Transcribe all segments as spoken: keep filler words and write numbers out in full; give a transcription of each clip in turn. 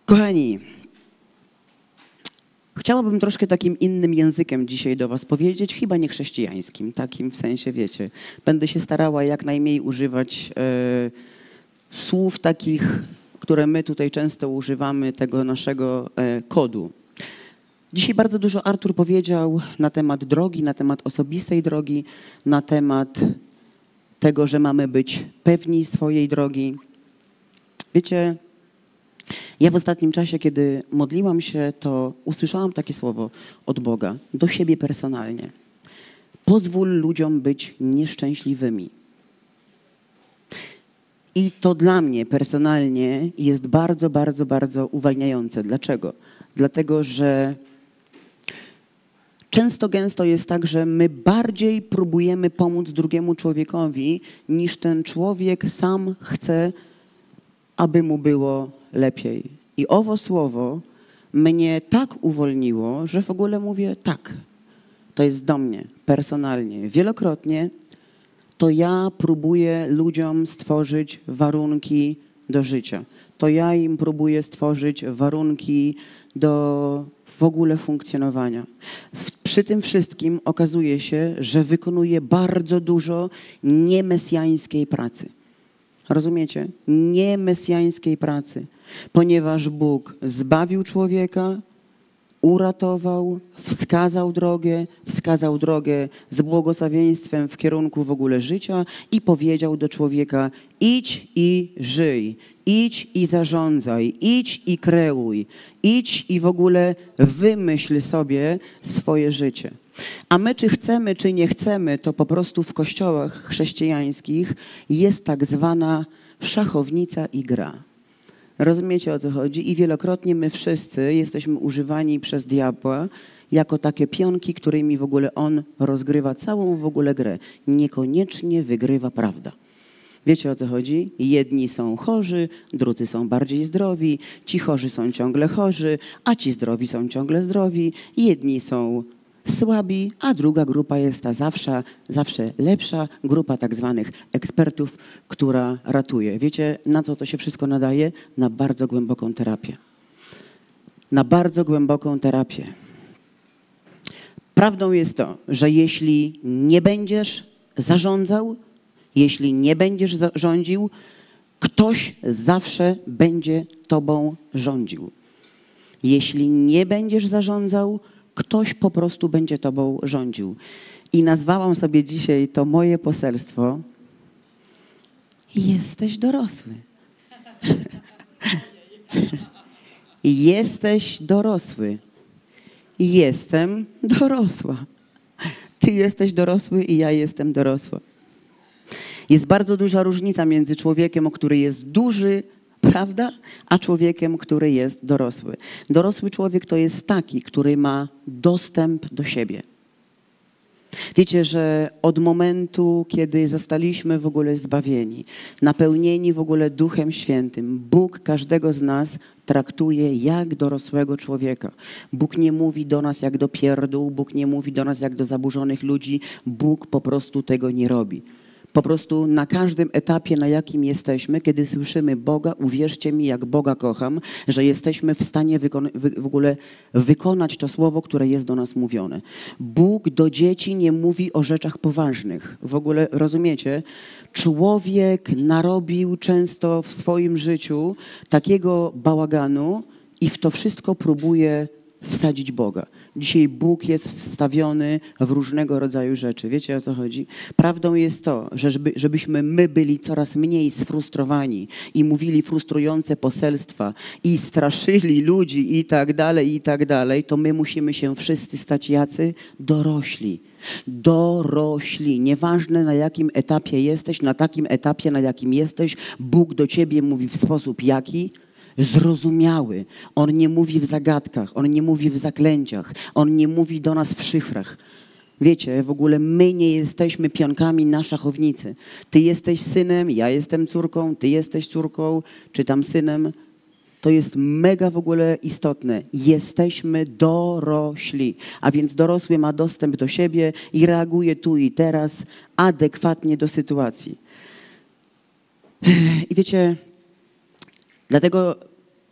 Kochani, chciałabym troszkę takim innym językiem dzisiaj do was powiedzieć, chyba nie chrześcijańskim, takim w sensie, wiecie, będę się starała jak najmniej używać e, słów takich, które my tutaj często używamy, tego naszego e, kodu. Dzisiaj bardzo dużo Artur powiedział na temat drogi, na temat osobistej drogi, na temat tego, że mamy być pewni swojej drogi. Wiecie, ja w ostatnim czasie, kiedy modliłam się, to usłyszałam takie słowo od Boga, do siebie personalnie. Pozwól ludziom być nieszczęśliwymi. I to dla mnie personalnie jest bardzo, bardzo, bardzo uwalniające. Dlaczego? Dlatego, że często, gęsto jest tak, że my bardziej próbujemy pomóc drugiemu człowiekowi, niż ten człowiek sam chce, aby mu było lepiej. I owo słowo mnie tak uwolniło, że w ogóle mówię tak, to jest do mnie personalnie. Wielokrotnie to ja próbuję ludziom stworzyć warunki do życia. To ja im próbuję stworzyć warunki do w ogóle funkcjonowania. W, przy tym wszystkim okazuje się, że wykonuję bardzo dużo niemesjańskiej pracy. Rozumiecie? Niemesjańskiej pracy. Ponieważ Bóg zbawił człowieka, uratował, wskazał drogę, wskazał drogę z błogosławieństwem w kierunku w ogóle życia i powiedział do człowieka: idź i żyj, idź i zarządzaj, idź i kreuj, idź i w ogóle wymyśl sobie swoje życie. A my, czy chcemy, czy nie chcemy, to po prostu w kościołach chrześcijańskich jest tak zwana szachownica i gra. Rozumiecie, o co chodzi? I wielokrotnie my wszyscy jesteśmy używani przez diabła jako takie pionki, którymi w ogóle on rozgrywa całą w ogóle grę. Niekoniecznie wygrywa prawda. Wiecie, o co chodzi? Jedni są chorzy, drudzy są bardziej zdrowi, ci chorzy są ciągle chorzy, a ci zdrowi są ciągle zdrowi. Jedni są słabi, a druga grupa jest ta zawsze, zawsze lepsza, grupa tak zwanych ekspertów, która ratuje. Wiecie, na co to się wszystko nadaje? Na bardzo głęboką terapię. Na bardzo głęboką terapię. Prawdą jest to, że jeśli nie będziesz zarządzał, jeśli nie będziesz rządził, ktoś zawsze będzie tobą rządził. Jeśli nie będziesz zarządzał, ktoś po prostu będzie tobą rządził. I nazwałam sobie dzisiaj to moje poselstwo: jesteś dorosły. Jesteś dorosły. Jestem dorosła. Ty jesteś dorosły i ja jestem dorosła. Jest bardzo duża różnica między człowiekiem, który jest duży, prawda, a człowiekiem, który jest dorosły. Dorosły człowiek to jest taki, który ma dostęp do siebie. Wiecie, że od momentu, kiedy zostaliśmy w ogóle zbawieni, napełnieni w ogóle Duchem Świętym, Bóg każdego z nas traktuje jak dorosłego człowieka. Bóg nie mówi do nas jak do pierdół, Bóg nie mówi do nas jak do zaburzonych ludzi. Bóg po prostu tego nie robi. Po prostu na każdym etapie, na jakim jesteśmy, kiedy słyszymy Boga, uwierzcie mi, jak Boga kocham, że jesteśmy w stanie w ogóle wykonać to słowo, które jest do nas mówione. Bóg do dzieci nie mówi o rzeczach poważnych. W ogóle, rozumiecie? Człowiek narobił często w swoim życiu takiego bałaganu i w to wszystko próbuje wsadzić Boga. Dzisiaj Bóg jest wstawiony w różnego rodzaju rzeczy. Wiecie, o co chodzi? Prawdą jest to, że żeby, żebyśmy my byli coraz mniej sfrustrowani i mówili frustrujące poselstwa i straszyli ludzi i tak dalej, i tak dalej, to my musimy się wszyscy stać jacy? Dorośli. Dorośli. Nieważne, na jakim etapie jesteś, na takim etapie, na jakim jesteś, Bóg do ciebie mówi w sposób jaki? Zrozumiały. On nie mówi w zagadkach, on nie mówi w zaklęciach, on nie mówi do nas w szyfrach. Wiecie, w ogóle my nie jesteśmy pionkami na szachownicy. Ty jesteś synem, ja jestem córką, ty jesteś córką, czy tam synem. To jest mega w ogóle istotne. Jesteśmy dorośli, a więc dorosły ma dostęp do siebie i reaguje tu i teraz adekwatnie do sytuacji. I wiecie, dlatego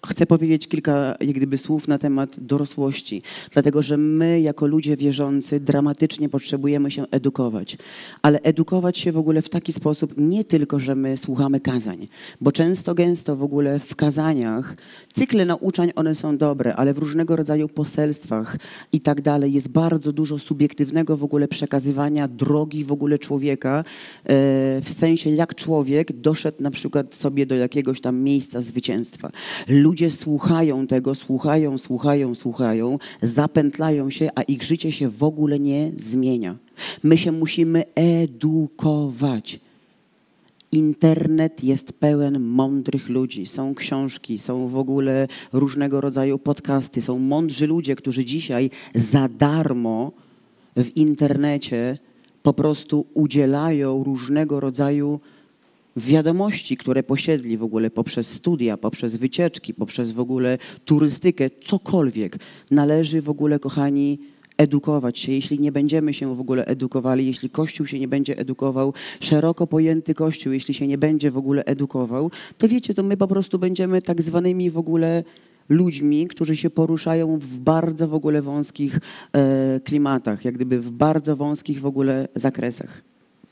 chcę powiedzieć kilka jak gdyby słów na temat dorosłości, dlatego że my jako ludzie wierzący dramatycznie potrzebujemy się edukować, ale edukować się w ogóle w taki sposób nie tylko, że my słuchamy kazań, bo często, gęsto w ogóle w kazaniach, cykle nauczań one są dobre, ale w różnego rodzaju poselstwach i tak dalej jest bardzo dużo subiektywnego w ogóle przekazywania drogi w ogóle człowieka, w sensie jak człowiek doszedł na przykład sobie do jakiegoś tam miejsca zwycięstwa. Ludzie słuchają tego, słuchają, słuchają, słuchają, zapętlają się, a ich życie się w ogóle nie zmienia. My się musimy edukować. Internet jest pełen mądrych ludzi. Są książki, są w ogóle różnego rodzaju podcasty. Są mądrzy ludzie, którzy dzisiaj za darmo w internecie po prostu udzielają różnego rodzaju wiadomości, które posiedli w ogóle poprzez studia, poprzez wycieczki, poprzez w ogóle turystykę, cokolwiek. Należy w ogóle, kochani, edukować się. Jeśli nie będziemy się w ogóle edukowali, jeśli Kościół się nie będzie edukował, szeroko pojęty Kościół, jeśli się nie będzie w ogóle edukował, to wiecie, to my po prostu będziemy tak zwanymi w ogóle ludźmi, którzy się poruszają w bardzo w ogóle wąskich e, klimatach, jak gdyby w bardzo wąskich w ogóle zakresach.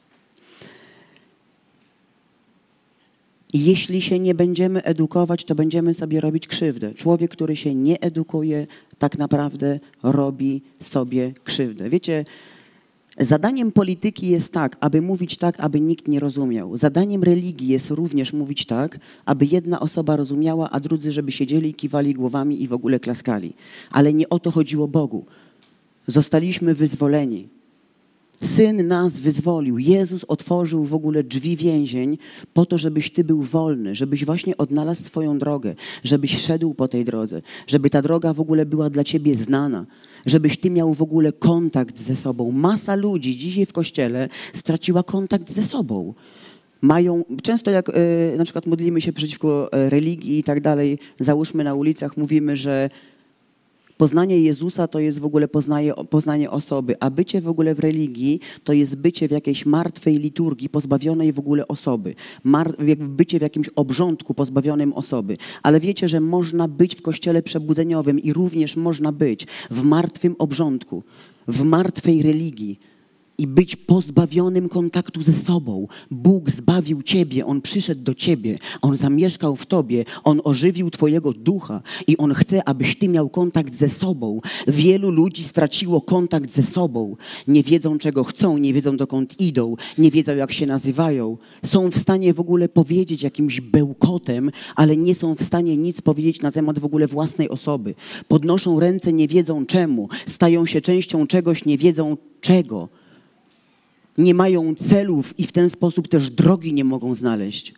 I jeśli się nie będziemy edukować, to będziemy sobie robić krzywdę. Człowiek, który się nie edukuje, tak naprawdę robi sobie krzywdę. Wiecie, zadaniem polityki jest tak, aby mówić tak, aby nikt nie rozumiał. Zadaniem religii jest również mówić tak, aby jedna osoba rozumiała, a drudzy, żeby siedzieli, kiwali głowami i w ogóle klaskali. Ale nie o to chodziło Bogu. Zostaliśmy wyzwoleni. Syn nas wyzwolił. Jezus otworzył w ogóle drzwi więzień po to, żebyś ty był wolny, żebyś właśnie odnalazł swoją drogę, żebyś szedł po tej drodze, żeby ta droga w ogóle była dla ciebie znana, żebyś ty miał w ogóle kontakt ze sobą. Masa ludzi dzisiaj w Kościele straciła kontakt ze sobą. Mają, często jak y, na przykład modlimy się przeciwko y, religii i tak dalej, załóżmy na ulicach, mówimy, że poznanie Jezusa to jest w ogóle poznanie, poznanie osoby, a bycie w ogóle w religii to jest bycie w jakiejś martwej liturgii pozbawionej w ogóle osoby. Mar, jakby bycie w jakimś obrządku pozbawionym osoby. Ale wiecie, że można być w kościele przebudzeniowym i również można być w martwym obrządku, w martwej religii. I być pozbawionym kontaktu ze sobą. Bóg zbawił ciebie, On przyszedł do ciebie, On zamieszkał w tobie, On ożywił twojego ducha i On chce, abyś ty miał kontakt ze sobą. Wielu ludzi straciło kontakt ze sobą. Nie wiedzą, czego chcą, nie wiedzą, dokąd idą, nie wiedzą, jak się nazywają. Są w stanie w ogóle powiedzieć jakimś bełkotem, ale nie są w stanie nic powiedzieć na temat w ogóle własnej osoby. Podnoszą ręce, nie wiedzą czemu. Stają się częścią czegoś, nie wiedzą czego. Nie mają celów i w ten sposób też drogi nie mogą znaleźć.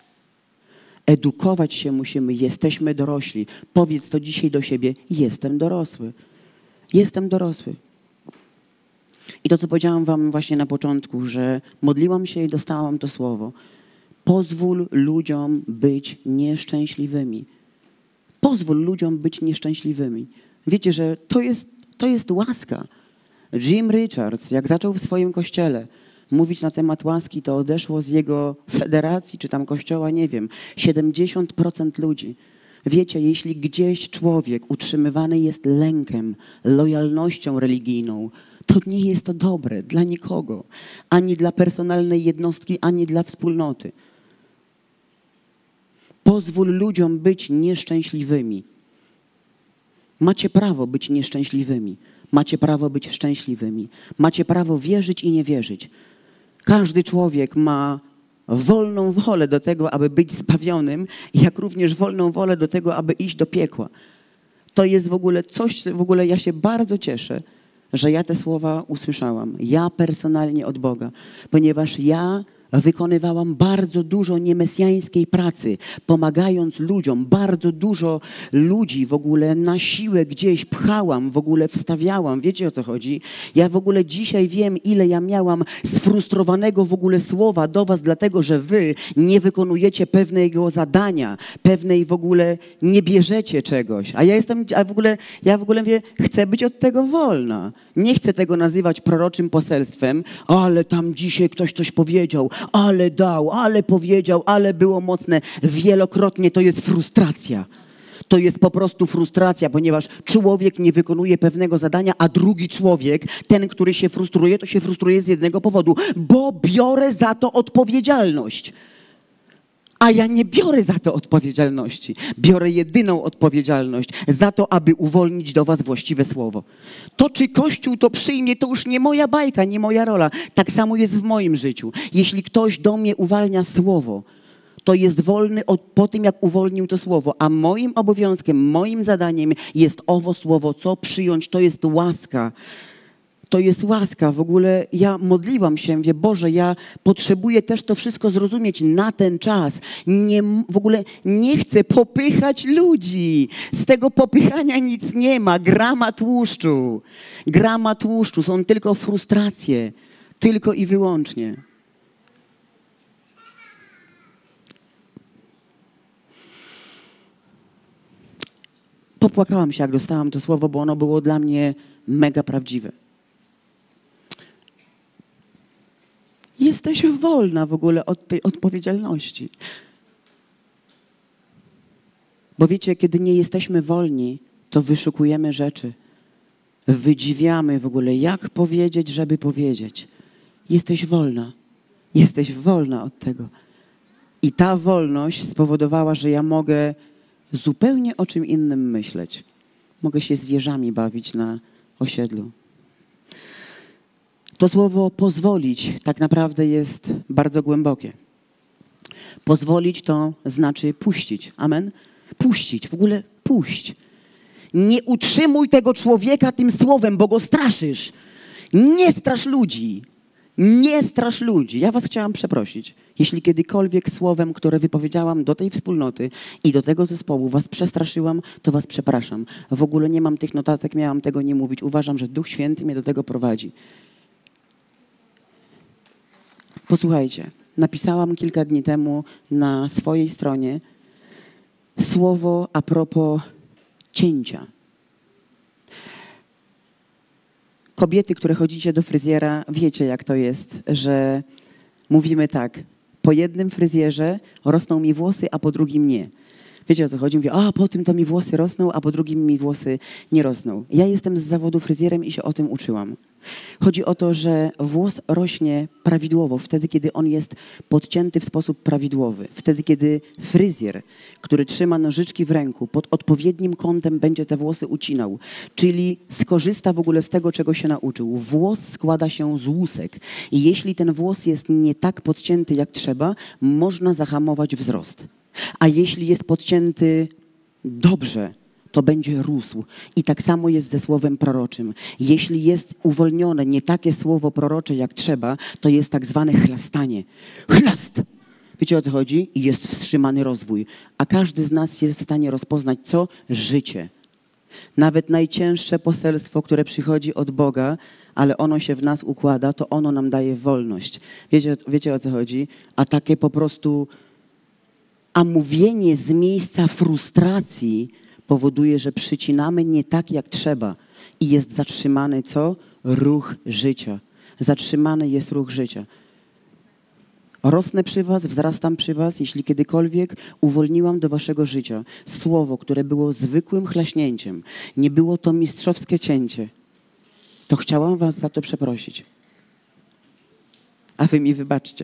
Edukować się musimy, jesteśmy dorośli. Powiedz to dzisiaj do siebie, jestem dorosły. Jestem dorosły. I to, co powiedziałam wam właśnie na początku, że modliłam się i dostałam to słowo. Pozwól ludziom być nieszczęśliwymi. Pozwól ludziom być nieszczęśliwymi. Wiecie, że to jest, to jest łaska. Jim Richards, jak zaczął w swoim kościele mówić na temat łaski, to odeszło z jego federacji, czy tam kościoła, nie wiem, siedemdziesiąt procent ludzi. Wiecie, jeśli gdzieś człowiek utrzymywany jest lękiem, lojalnością religijną, to nie jest to dobre dla nikogo. Ani dla personalnej jednostki, ani dla wspólnoty. Pozwól ludziom być nieszczęśliwymi. Macie prawo być nieszczęśliwymi. Macie prawo być szczęśliwymi. Macie prawo wierzyć i nie wierzyć. Każdy człowiek ma wolną wolę do tego, aby być zbawionym, jak również wolną wolę do tego, aby iść do piekła. To jest w ogóle coś, w ogóle ja się bardzo cieszę, że ja te słowa usłyszałam. Ja personalnie od Boga, ponieważ ja wykonywałam bardzo dużo niemesjańskiej pracy, pomagając ludziom. Bardzo dużo ludzi w ogóle na siłę gdzieś pchałam, w ogóle wstawiałam. Wiecie, o co chodzi? Ja w ogóle dzisiaj wiem, ile ja miałam sfrustrowanego w ogóle słowa do was, dlatego że wy nie wykonujecie pewnego zadania, pewnej w ogóle nie bierzecie czegoś. A ja jestem, a w ogóle, ja w ogóle mówię, chcę być od tego wolna. Nie chcę tego nazywać proroczym poselstwem, ale tam dzisiaj ktoś coś powiedział, ale dał, ale powiedział, ale było mocne. Wielokrotnie to jest frustracja. To jest po prostu frustracja, ponieważ człowiek nie wykonuje pewnego zadania, a drugi człowiek, ten, który się frustruje, to się frustruje z jednego powodu, bo biorę za to odpowiedzialność. A ja nie biorę za to odpowiedzialności. Biorę jedyną odpowiedzialność za to, aby uwolnić do was właściwe słowo. To, czy Kościół to przyjmie, to już nie moja bajka, nie moja rola. Tak samo jest w moim życiu. Jeśli ktoś do mnie uwalnia słowo, to jest wolny od, po tym, jak uwolnił to słowo. A moim obowiązkiem, moim zadaniem jest owo słowo, co przyjąć, to jest łaska. To jest łaska. W ogóle ja modliłam się, mówię, Boże, ja potrzebuję też to wszystko zrozumieć na ten czas. Nie, w ogóle nie chcę popychać ludzi. Z tego popychania nic nie ma. Grama tłuszczu. Grama tłuszczu. Są tylko frustracje. Tylko i wyłącznie. Popłakałam się, jak dostałam to słowo, bo ono było dla mnie mega prawdziwe. Jesteś wolna w ogóle od tej odpowiedzialności. Bo wiecie, kiedy nie jesteśmy wolni, to wyszukujemy rzeczy. Wydziwiamy w ogóle, jak powiedzieć, żeby powiedzieć. Jesteś wolna. Jesteś wolna od tego. I ta wolność spowodowała, że ja mogę zupełnie o czym innym myśleć. Mogę się z jeżami bawić na osiedlu. To słowo pozwolić tak naprawdę jest bardzo głębokie. Pozwolić to znaczy puścić. Amen? Puścić, w ogóle puść. Nie utrzymuj tego człowieka tym słowem, bo go straszysz. Nie strasz ludzi. Nie strasz ludzi. Ja was chciałam przeprosić. Jeśli kiedykolwiek słowem, które wypowiedziałam do tej wspólnoty i do tego zespołu was przestraszyłam, to was przepraszam. W ogóle nie mam tych notatek, miałam tego nie mówić. Uważam, że Duch Święty mnie do tego prowadzi. Posłuchajcie, napisałam kilka dni temu na swojej stronie słowo a propos cięcia. Kobiety, które chodzicie do fryzjera, wiecie, jak to jest, że mówimy tak, po jednym fryzjerze rosną mi włosy, a po drugim nie. Wiecie, o co chodzi? Mówię, a po tym to mi włosy rosną, a po drugim mi włosy nie rosną. Ja jestem z zawodu fryzjerem i się o tym uczyłam. Chodzi o to, że włos rośnie prawidłowo, wtedy, kiedy on jest podcięty w sposób prawidłowy. Wtedy, kiedy fryzjer, który trzyma nożyczki w ręku, pod odpowiednim kątem będzie te włosy ucinał. Czyli skorzysta w ogóle z tego, czego się nauczył. Włos składa się z łusek. I jeśli ten włos jest nie tak podcięty, jak trzeba, można zahamować wzrost. A jeśli jest podcięty dobrze, to będzie rósł. I tak samo jest ze słowem proroczym. Jeśli jest uwolnione nie takie słowo prorocze jak trzeba, to jest tak zwane chlastanie. Chlast! Wiecie, o co chodzi? I jest wstrzymany rozwój. A każdy z nas jest w stanie rozpoznać co? Życie. Nawet najcięższe poselstwo, które przychodzi od Boga, ale ono się w nas układa, to ono nam daje wolność. Wiecie, wiecie o co chodzi? A takie po prostu... A mówienie z miejsca frustracji powoduje, że przycinamy nie tak jak trzeba i jest zatrzymany co? Ruch życia. Zatrzymany jest ruch życia. Rosnę przy was, wzrastam przy was, jeśli kiedykolwiek uwolniłam do waszego życia słowo, które było zwykłym chlaśnięciem, nie było to mistrzowskie cięcie, to chciałam was za to przeprosić. A wy mi wybaczcie.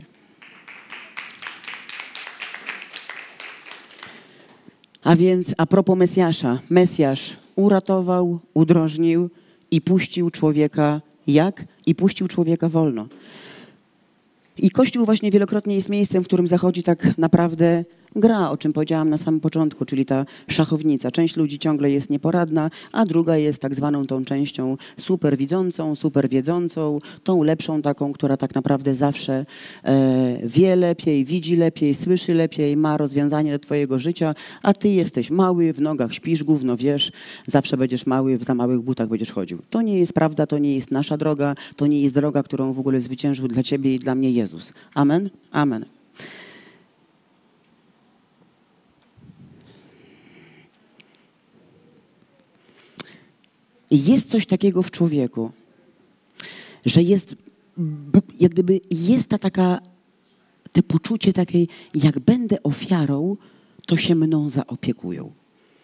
A więc a propos Mesjasza. Mesjasz uratował, udrożnił i puścił człowieka jak? I puścił człowieka wolno. I Kościół właśnie wielokrotnie jest miejscem, w którym zachodzi tak naprawdę gra, o czym powiedziałam na samym początku, czyli ta szachownica. Część ludzi ciągle jest nieporadna, a druga jest tak zwaną tą częścią super widzącą, super wiedzącą, tą lepszą taką, która tak naprawdę zawsze e, wie lepiej, widzi lepiej, słyszy lepiej, ma rozwiązanie do twojego życia, a ty jesteś mały, w nogach śpisz, gówno wiesz, zawsze będziesz mały, w za małych butach będziesz chodził. To nie jest prawda, to nie jest nasza droga, to nie jest droga, którą w ogóle zwyciężył dla ciebie i dla mnie Jezus. Amen? Amen. Jest coś takiego w człowieku, że jest, jak gdyby jest ta taka, te poczucie takiej, jak będę ofiarą, to się mną zaopiekują.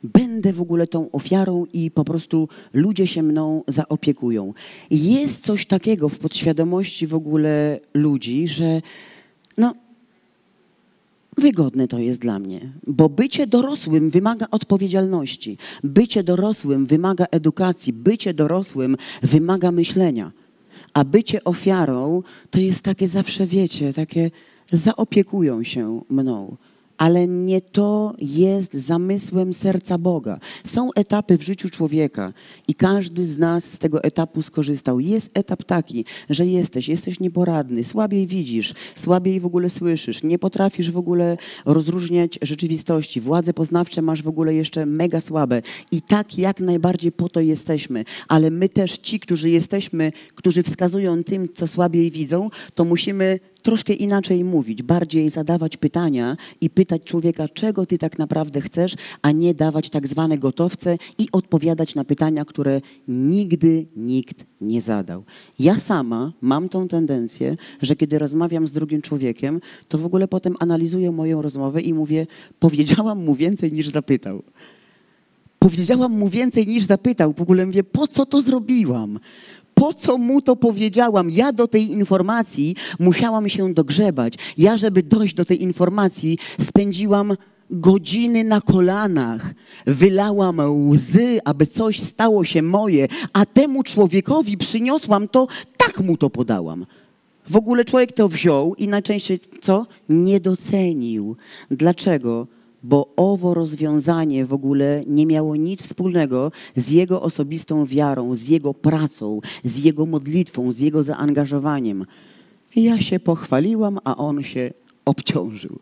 będę w ogóle tą ofiarą i po prostu ludzie się mną zaopiekują. Jest coś takiego w podświadomości w ogóle ludzi, że no, wygodne to jest dla mnie, bo bycie dorosłym wymaga odpowiedzialności. Bycie dorosłym wymaga edukacji. Bycie dorosłym wymaga myślenia. A bycie ofiarą to jest takie zawsze, wiecie, takie zaopiekują się mną. Ale nie to jest zamysłem serca Boga. Są etapy w życiu człowieka i każdy z nas z tego etapu skorzystał. Jest etap taki, że jesteś, jesteś nieporadny, słabiej widzisz, słabiej w ogóle słyszysz, nie potrafisz w ogóle rozróżniać rzeczywistości. Władze poznawcze masz w ogóle jeszcze mega słabe. I tak jak najbardziej po to jesteśmy. Ale my też ci, którzy jesteśmy, którzy wskazują tym, co słabiej widzą, to musimy troszkę inaczej mówić, bardziej zadawać pytania i pytać człowieka, czego ty tak naprawdę chcesz, a nie dawać tak zwane gotowce i odpowiadać na pytania, które nigdy nikt nie zadał. Ja sama mam tą tendencję, że kiedy rozmawiam z drugim człowiekiem, to w ogóle potem analizuję moją rozmowę i mówię, powiedziałam mu więcej niż zapytał. Powiedziałam mu więcej niż zapytał. W ogóle mówię, po co to zrobiłam? Po co mu to powiedziałam? Ja do tej informacji musiałam się dogrzebać. Ja, żeby dojść do tej informacji, spędziłam godziny na kolanach. Wylałam łzy, aby coś stało się moje, a temu człowiekowi przyniosłam to, tak mu to podałam. W ogóle człowiek to wziął i najczęściej co? Nie docenił. Dlaczego? Bo owo rozwiązanie w ogóle nie miało nic wspólnego z jego osobistą wiarą, z jego pracą, z jego modlitwą, z jego zaangażowaniem. Ja się pochwaliłam, a on się obciążył.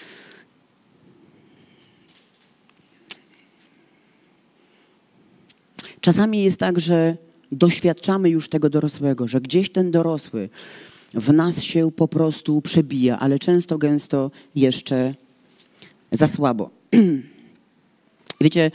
Czasami jest tak, że doświadczamy już tego dorosłego, że gdzieś ten dorosły w nas się po prostu przebija, ale często, gęsto jeszcze za słabo. Wiecie,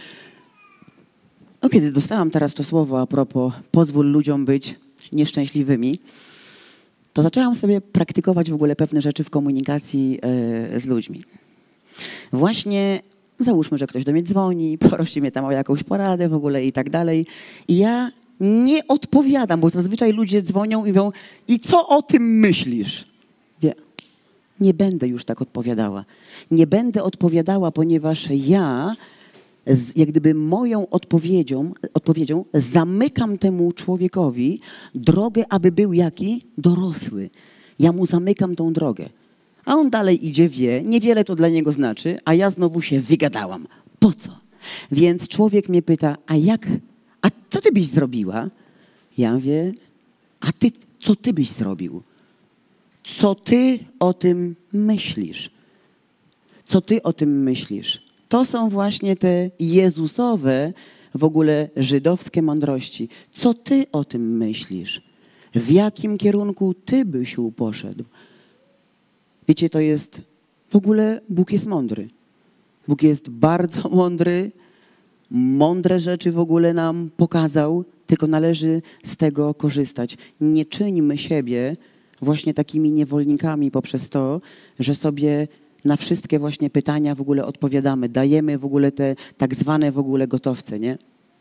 no kiedy dostałam teraz to słowo a propos pozwól ludziom być nieszczęśliwymi, to zaczęłam sobie praktykować w ogóle pewne rzeczy w komunikacji yy, z ludźmi. Właśnie załóżmy, że ktoś do mnie dzwoni, prosi mnie tam o jakąś poradę w ogóle i tak dalej. I ja nie odpowiadam, bo zazwyczaj ludzie dzwonią i mówią, i co o tym myślisz? Wie, nie będę już tak odpowiadała. Nie będę odpowiadała, ponieważ ja jak gdyby moją odpowiedzią, odpowiedzią zamykam temu człowiekowi drogę, aby był jaki? Dorosły. Ja mu zamykam tą drogę. A on dalej idzie, wie, niewiele to dla niego znaczy, a ja znowu się wygadałam. Po co? Więc człowiek mnie pyta, a jak, a co ty byś zrobiła? Ja mówię, a ty, co ty byś zrobił? Co ty o tym myślisz? Co ty o tym myślisz? To są właśnie te Jezusowe, w ogóle żydowskie mądrości. Co ty o tym myślisz? W jakim kierunku ty byś poszedł? Wiecie, to jest, w ogóle Bóg jest mądry. Bóg jest bardzo mądry, mądre rzeczy w ogóle nam pokazał, tylko należy z tego korzystać. Nie czyńmy siebie właśnie takimi niewolnikami poprzez to, że sobie na wszystkie właśnie pytania w ogóle odpowiadamy. Dajemy w ogóle te tak zwane w ogóle gotowce, nie?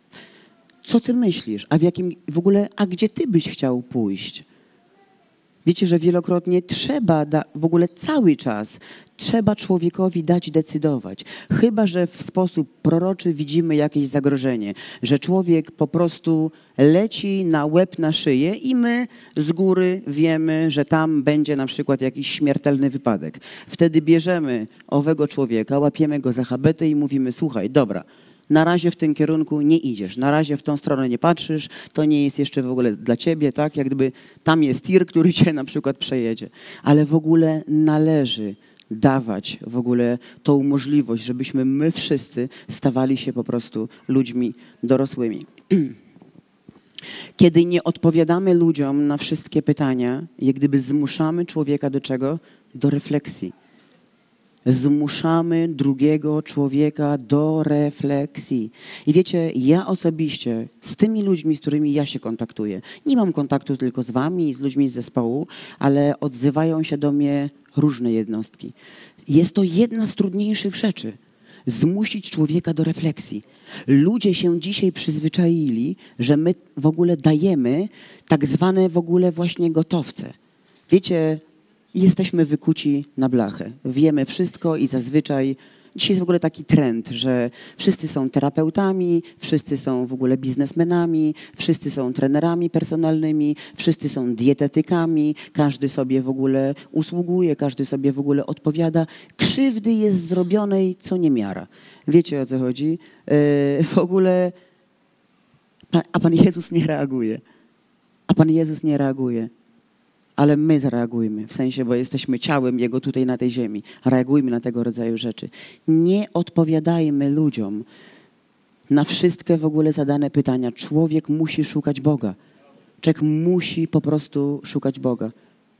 Co ty myślisz? A w jakim w ogóle, a gdzie ty byś chciał pójść? Wiecie, że wielokrotnie trzeba, da, w ogóle cały czas trzeba człowiekowi dać decydować. Chyba że w sposób proroczy widzimy jakieś zagrożenie, że człowiek po prostu leci na łeb, na szyję i my z góry wiemy, że tam będzie na przykład jakiś śmiertelny wypadek. Wtedy bierzemy owego człowieka, łapiemy go za habetę i mówimy, słuchaj, dobra, na razie w tym kierunku nie idziesz, na razie w tą stronę nie patrzysz, to nie jest jeszcze w ogóle dla ciebie, tak? Jak gdyby tam jest tir, który cię na przykład przejedzie. Ale w ogóle należy dawać w ogóle tą możliwość, żebyśmy my wszyscy stawali się po prostu ludźmi dorosłymi. Kiedy nie odpowiadamy ludziom na wszystkie pytania, jak gdyby zmuszamy człowieka do czego? Do refleksji. Zmuszamy drugiego człowieka do refleksji. I wiecie, ja osobiście z tymi ludźmi, z którymi ja się kontaktuję, nie mam kontaktu tylko z wami, z ludźmi z zespołu, ale odzywają się do mnie różne jednostki. Jest to jedna z trudniejszych rzeczy. Zmusić człowieka do refleksji. Ludzie się dzisiaj przyzwyczaili, że my w ogóle dajemy tak zwane w ogóle właśnie gotowce. Wiecie, jesteśmy wykuci na blachę. Wiemy wszystko i zazwyczaj dzisiaj jest w ogóle taki trend, że wszyscy są terapeutami, wszyscy są w ogóle biznesmenami, wszyscy są trenerami personalnymi, wszyscy są dietetykami, każdy sobie w ogóle usługuje, każdy sobie w ogóle odpowiada. Krzywdy jest zrobionej co niemiara. Wiecie, o co chodzi? Yy, w ogóle, a Pan Jezus nie reaguje. A Pan Jezus nie reaguje. Ale my zareagujmy, w sensie, bo jesteśmy ciałem Jego tutaj na tej ziemi. Reagujmy na tego rodzaju rzeczy. Nie odpowiadajmy ludziom na wszystkie w ogóle zadane pytania. Człowiek musi szukać Boga. Człowiek musi po prostu szukać Boga.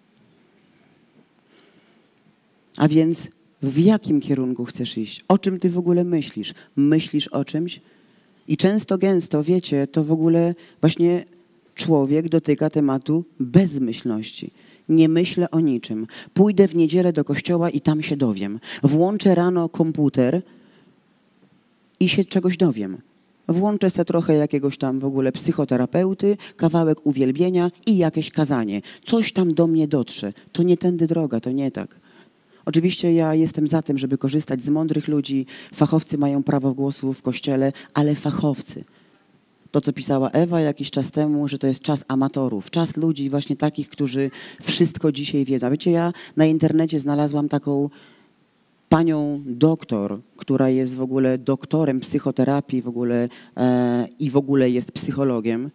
A więc w jakim kierunku chcesz iść? O czym ty w ogóle myślisz? Myślisz o czymś? I często, gęsto, wiecie, to w ogóle właśnie człowiek dotyka tematu bezmyślności. Nie myślę o niczym. Pójdę w niedzielę do kościoła i tam się dowiem. Włączę rano komputer i się czegoś dowiem. Włączę sobie trochę jakiegoś tam w ogóle psychoterapeuty, kawałek uwielbienia i jakieś kazanie. Coś tam do mnie dotrze. To nie tędy droga, to nie tak. Oczywiście ja jestem za tym, żeby korzystać z mądrych ludzi. Fachowcy mają prawo głosu w kościele, ale fachowcy. To, co pisała Ewa jakiś czas temu, że to jest czas amatorów, czas ludzi właśnie takich, którzy wszystko dzisiaj wiedzą. Wiecie, ja na internecie znalazłam taką panią doktor, która jest w ogóle doktorem psychoterapii w ogóle e, i w ogóle jest psychologiem.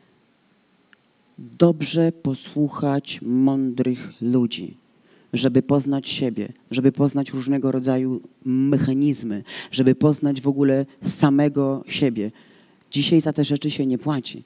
Dobrze posłuchać mądrych ludzi, żeby poznać siebie, żeby poznać różnego rodzaju mechanizmy, żeby poznać w ogóle samego siebie. Dzisiaj za te rzeczy się nie płaci.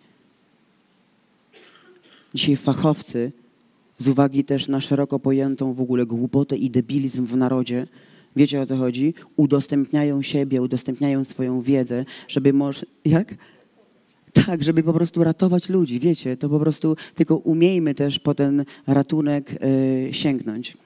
Dzisiaj fachowcy, z uwagi też na szeroko pojętą w ogóle głupotę i debilizm w narodzie, wiecie o co chodzi? Udostępniają siebie, udostępniają swoją wiedzę, żeby może... Jak? Tak, żeby po prostu ratować ludzi, wiecie, to po prostu tylko umiejmy też po ten ratunek yy, sięgnąć.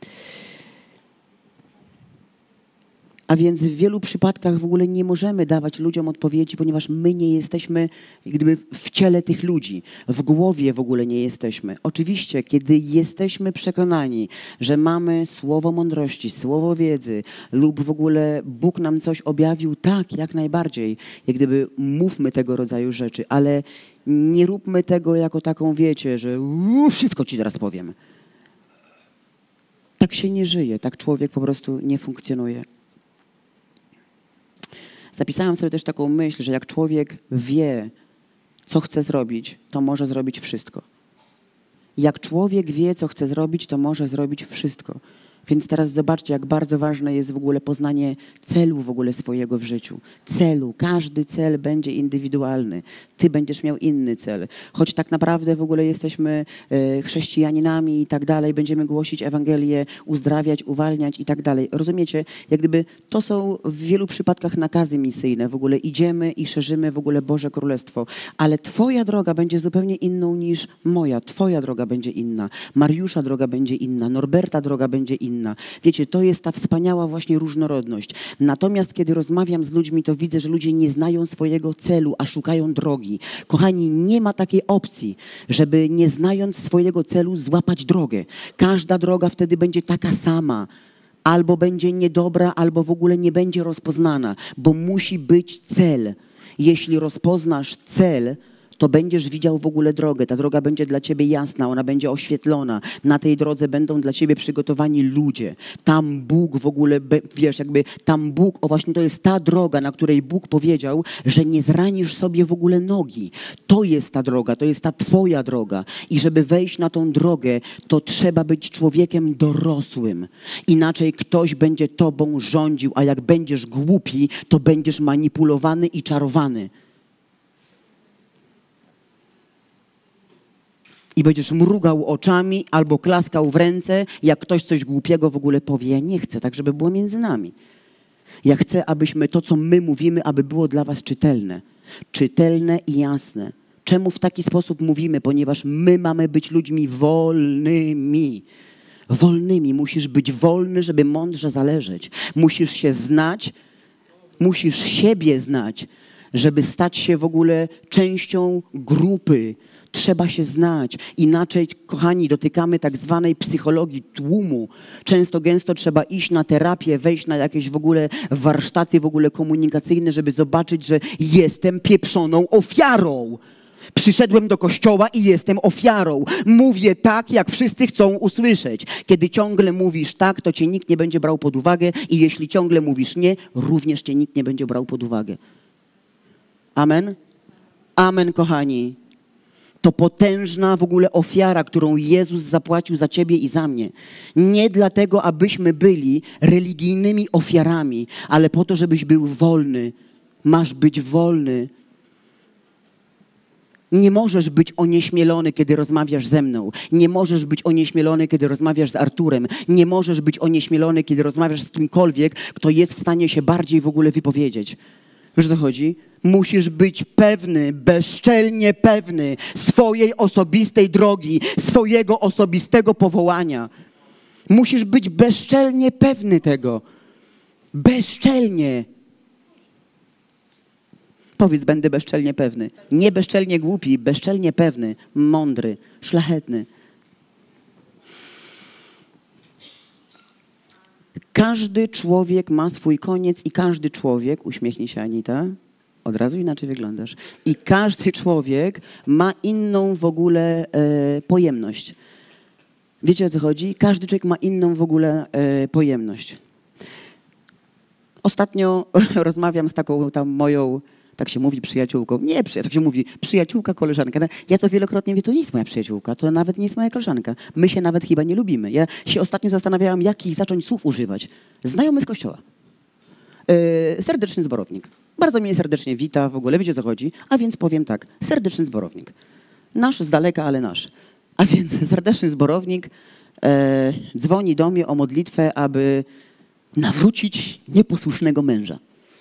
A więc w wielu przypadkach w ogóle nie możemy dawać ludziom odpowiedzi, ponieważ my nie jesteśmy jak gdyby w ciele tych ludzi, w głowie w ogóle nie jesteśmy. Oczywiście, kiedy jesteśmy przekonani, że mamy słowo mądrości, słowo wiedzy lub w ogóle Bóg nam coś objawił, tak, jak najbardziej, jak gdyby mówmy tego rodzaju rzeczy, ale nie róbmy tego jako taką, wiecie, że uu, wszystko ci teraz powiem. Tak się nie żyje, tak człowiek po prostu nie funkcjonuje. Zapisałam sobie też taką myśl, że jak człowiek wie, co chce zrobić, to może zrobić wszystko. Jak człowiek wie, co chce zrobić, to może zrobić wszystko. Więc teraz zobaczcie, jak bardzo ważne jest w ogóle poznanie celu w ogóle swojego w życiu. Celu. Każdy cel będzie indywidualny. Ty będziesz miał inny cel. Choć tak naprawdę w ogóle jesteśmy e, chrześcijaninami i tak dalej, będziemy głosić Ewangelię, uzdrawiać, uwalniać i tak dalej. Rozumiecie? Jak gdyby to są w wielu przypadkach nakazy misyjne. W ogóle idziemy i szerzymy w ogóle Boże Królestwo. Ale twoja droga będzie zupełnie inną niż moja. Twoja droga będzie inna. Mariusza droga będzie inna. Norberta droga będzie inna. Inna. Wiecie, to jest ta wspaniała właśnie różnorodność. Natomiast kiedy rozmawiam z ludźmi, to widzę, że ludzie nie znają swojego celu, a szukają drogi. Kochani, nie ma takiej opcji, żeby nie znając swojego celu złapać drogę. Każda droga wtedy będzie taka sama. Albo będzie niedobra, albo w ogóle nie będzie rozpoznana, bo musi być cel. Jeśli rozpoznasz cel, to będziesz widział w ogóle drogę. Ta droga będzie dla ciebie jasna, ona będzie oświetlona. Na tej drodze będą dla ciebie przygotowani ludzie. Tam Bóg w ogóle, wiesz, jakby tam Bóg, o właśnie to jest ta droga, na której Bóg powiedział, że nie zranisz sobie w ogóle nogi. To jest ta droga, to jest ta twoja droga. I żeby wejść na tą drogę, to trzeba być człowiekiem dorosłym. Inaczej ktoś będzie tobą rządził, a jak będziesz głupi, to będziesz manipulowany i czarowany. I będziesz mrugał oczami albo klaskał w ręce, jak ktoś coś głupiego w ogóle powie. Ja nie chcę tak, żeby było między nami. Ja chcę, abyśmy to, co my mówimy, aby było dla was czytelne. Czytelne i jasne. Czemu w taki sposób mówimy? Ponieważ my mamy być ludźmi wolnymi. Wolnymi. Musisz być wolny, żeby mądrze zależeć. Musisz się znać. Musisz siebie znać, żeby stać się w ogóle częścią grupy. Trzeba się znać. Inaczej, kochani, dotykamy tak zwanej psychologii tłumu. Często, gęsto trzeba iść na terapię, wejść na jakieś w ogóle warsztaty w ogóle komunikacyjne, żeby zobaczyć, że jestem pieprzoną ofiarą. Przyszedłem do kościoła i jestem ofiarą. Mówię tak, jak wszyscy chcą usłyszeć. Kiedy ciągle mówisz tak, to cię nikt nie będzie brał pod uwagę i jeśli ciągle mówisz nie, również cię nikt nie będzie brał pod uwagę. Amen? Amen, kochani. To potężna w ogóle ofiara, którą Jezus zapłacił za ciebie i za mnie. Nie dlatego, abyśmy byli religijnymi ofiarami, ale po to, żebyś był wolny. Masz być wolny. Nie możesz być onieśmielony, kiedy rozmawiasz ze mną. Nie możesz być onieśmielony, kiedy rozmawiasz z Arturem. Nie możesz być onieśmielony, kiedy rozmawiasz z kimkolwiek, kto jest w stanie się bardziej w ogóle wypowiedzieć. Wiesz, o co chodzi? Musisz być pewny, bezczelnie pewny swojej osobistej drogi, swojego osobistego powołania. Musisz być bezczelnie pewny tego. Bezczelnie. Powiedz, będę bezczelnie pewny. Nie bezczelnie głupi, bezczelnie pewny, mądry, szlachetny. Każdy człowiek ma swój koniec i każdy człowiek, uśmiechnij się Anita, od razu inaczej wyglądasz, i każdy człowiek ma inną w ogóle e, pojemność. Wiecie, o co chodzi? Każdy człowiek ma inną w ogóle e, pojemność. Ostatnio rozmawiam z taką tam moją, tak się mówi, przyjaciółką. Nie, tak się mówi, przyjaciółka, koleżanka. Ja to wielokrotnie mówię, to nie jest moja przyjaciółka, to nawet nie jest moja koleżanka. My się nawet chyba nie lubimy. Ja się ostatnio zastanawiałam, jakich zacząć słów używać. Znajomy z kościoła. Yy, serdeczny zborownik. Bardzo mnie serdecznie wita, w ogóle wiecie, o co chodzi. A więc powiem tak, serdeczny zborownik. Nasz z daleka, ale nasz. A więc serdeczny zborownik e, dzwoni do mnie o modlitwę, aby nawrócić nieposłusznego męża.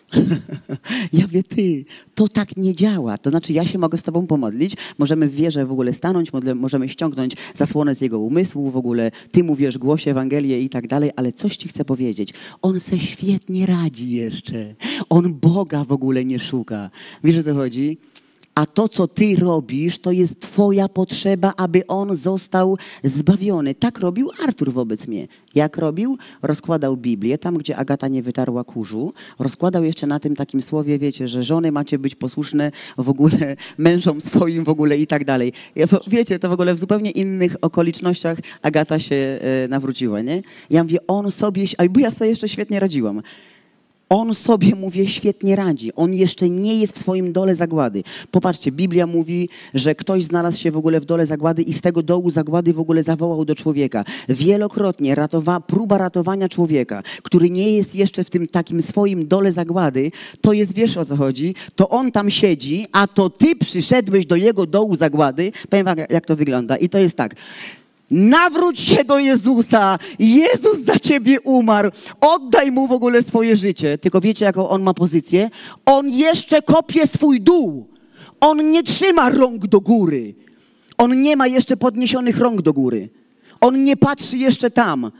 Ja wie, ty, to tak nie działa. To znaczy, ja się mogę z tobą pomodlić, możemy w wierze w ogóle stanąć, możemy ściągnąć zasłonę z jego umysłu, w ogóle ty mówisz, głosie Ewangelię i tak dalej, ale coś ci chcę powiedzieć. On se świetnie radzi jeszcze. On Boga w ogóle nie szuka. Wiesz, o co chodzi? A to, co ty robisz, to jest twoja potrzeba, aby on został zbawiony. Tak robił Artur wobec mnie. Jak robił? Rozkładał Biblię, tam gdzie Agata nie wytarła kurzu. Rozkładał jeszcze na tym takim słowie, wiecie, że żony macie być posłuszne w ogóle mężom swoim w ogóle i tak dalej. Wiecie, to w ogóle w zupełnie innych okolicznościach Agata się e, nawróciła, nie? Ja mówię, on sobie, a bo ja sobie jeszcze świetnie radziłam. On sobie, mówię, świetnie radzi. On jeszcze nie jest w swoim dole zagłady. Popatrzcie, Biblia mówi, że ktoś znalazł się w ogóle w dole zagłady i z tego dołu zagłady w ogóle zawołał do człowieka. Wielokrotnie ratowa, próba ratowania człowieka, który nie jest jeszcze w tym takim swoim dole zagłady, to jest, wiesz o co chodzi, to on tam siedzi, a to ty przyszedłeś do jego dołu zagłady. Powiem wam, jak to wygląda. I to jest tak. Nawróć się do Jezusa. Jezus za ciebie umarł. Oddaj mu w ogóle swoje życie. Tylko wiecie, jaką on ma pozycję? On jeszcze kopie swój dół. On nie trzyma rąk do góry. On nie ma jeszcze podniesionych rąk do góry. On nie patrzy jeszcze tam.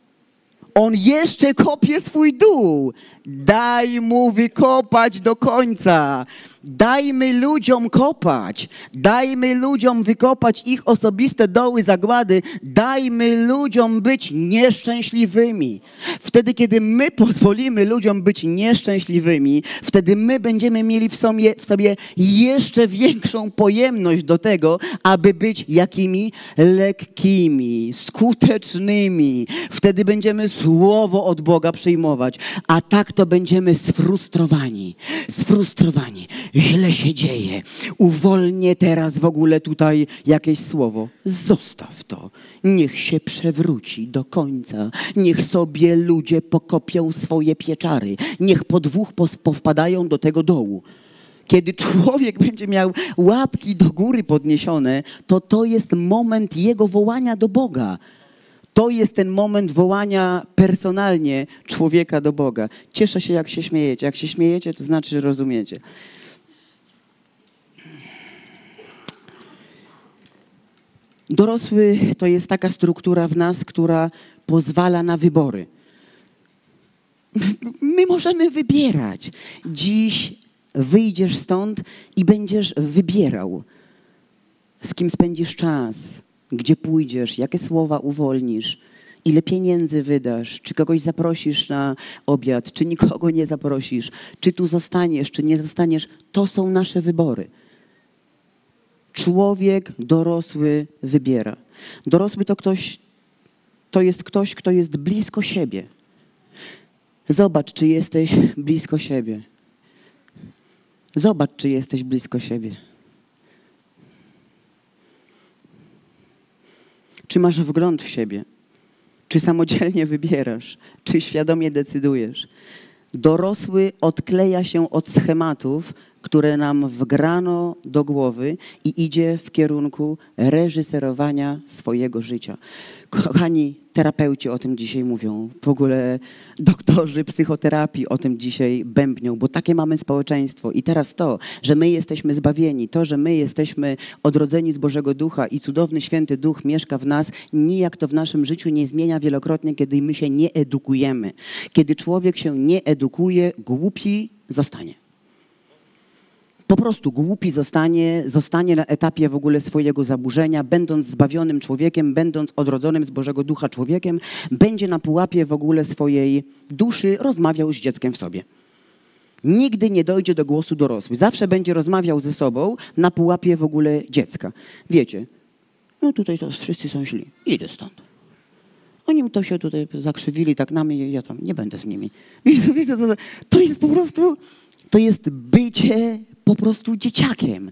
On jeszcze kopie swój dół. Daj mu wykopać do końca. Dajmy ludziom kopać. Dajmy ludziom wykopać ich osobiste doły zagłady. Dajmy ludziom być nieszczęśliwymi. Wtedy, kiedy my pozwolimy ludziom być nieszczęśliwymi, wtedy my będziemy mieli w sobie, w sobie jeszcze większą pojemność do tego, aby być jakimi? Lekkimi, skutecznymi. Wtedy będziemy słowo od Boga przyjmować. A tak to będziemy sfrustrowani. Sfrustrowani. Źle się dzieje. Uwolnię teraz w ogóle tutaj jakieś słowo. Zostaw to. Niech się przewróci do końca. Niech sobie ludzie pokopią swoje pieczary. Niech po dwóch powpadają do tego dołu. Kiedy człowiek będzie miał łapki do góry podniesione, to to jest moment jego wołania do Boga. To jest ten moment wołania personalnie człowieka do Boga. Cieszę się, jak się śmiejecie. Jak się śmiejecie, to znaczy, że rozumiecie. Dorosły to jest taka struktura w nas, która pozwala na wybory. My możemy wybierać. Dziś wyjdziesz stąd i będziesz wybierał, z kim spędzisz czas, gdzie pójdziesz, jakie słowa uwolnisz, ile pieniędzy wydasz, czy kogoś zaprosisz na obiad, czy nikogo nie zaprosisz, czy tu zostaniesz, czy nie zostaniesz. To są nasze wybory. Człowiek dorosły wybiera. Dorosły to ktoś, to jest ktoś, kto jest blisko siebie. Zobacz, czy jesteś blisko siebie. Zobacz, czy jesteś blisko siebie. Czy masz wgląd w siebie? Czy samodzielnie wybierasz? Czy świadomie decydujesz? Dorosły odkleja się od schematów, które nam wgrano do głowy i idzie w kierunku reżyserowania swojego życia. Kochani, terapeuci o tym dzisiaj mówią. W ogóle doktorzy psychoterapii o tym dzisiaj bębnią, bo takie mamy społeczeństwo. I teraz to, że my jesteśmy zbawieni, to, że my jesteśmy odrodzeni z Bożego Ducha i cudowny Święty Duch mieszka w nas, nijak to w naszym życiu nie zmienia wielokrotnie, kiedy my się nie edukujemy. Kiedy człowiek się nie edukuje, głupi zostanie. Po prostu głupi zostanie, zostanie na etapie w ogóle swojego zaburzenia, będąc zbawionym człowiekiem, będąc odrodzonym z Bożego Ducha człowiekiem, będzie na pułapie w ogóle swojej duszy rozmawiał z dzieckiem w sobie. Nigdy nie dojdzie do głosu dorosły. Zawsze będzie rozmawiał ze sobą na pułapie w ogóle dziecka. Wiecie, no tutaj to wszyscy są źli. Idę stąd. Oni to się tutaj zakrzywili tak na mnie, ja tam nie będę z nimi. Wiecie, wiecie, to, to jest po prostu, to jest bycie po prostu dzieciakiem.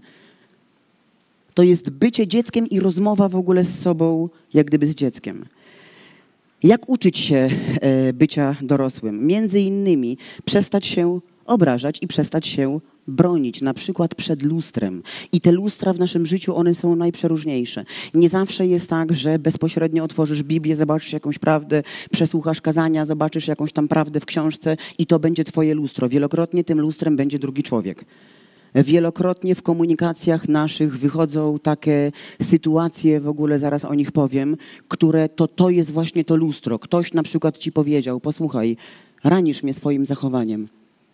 To jest bycie dzieckiem i rozmowa w ogóle z sobą, jak gdyby z dzieckiem. Jak uczyć się e, bycia dorosłym? Między innymi przestać się obrażać i przestać się bronić, na przykład przed lustrem. I te lustra w naszym życiu, one są najprzeróżniejsze. Nie zawsze jest tak, że bezpośrednio otworzysz Biblię, zobaczysz jakąś prawdę, przesłuchasz kazania, zobaczysz jakąś tam prawdę w książce i to będzie twoje lustro. Wielokrotnie tym lustrem będzie drugi człowiek. Wielokrotnie w komunikacjach naszych wychodzą takie sytuacje, w ogóle zaraz o nich powiem, które to, to jest właśnie to lustro. Ktoś na przykład ci powiedział, posłuchaj, ranisz mnie swoim zachowaniem.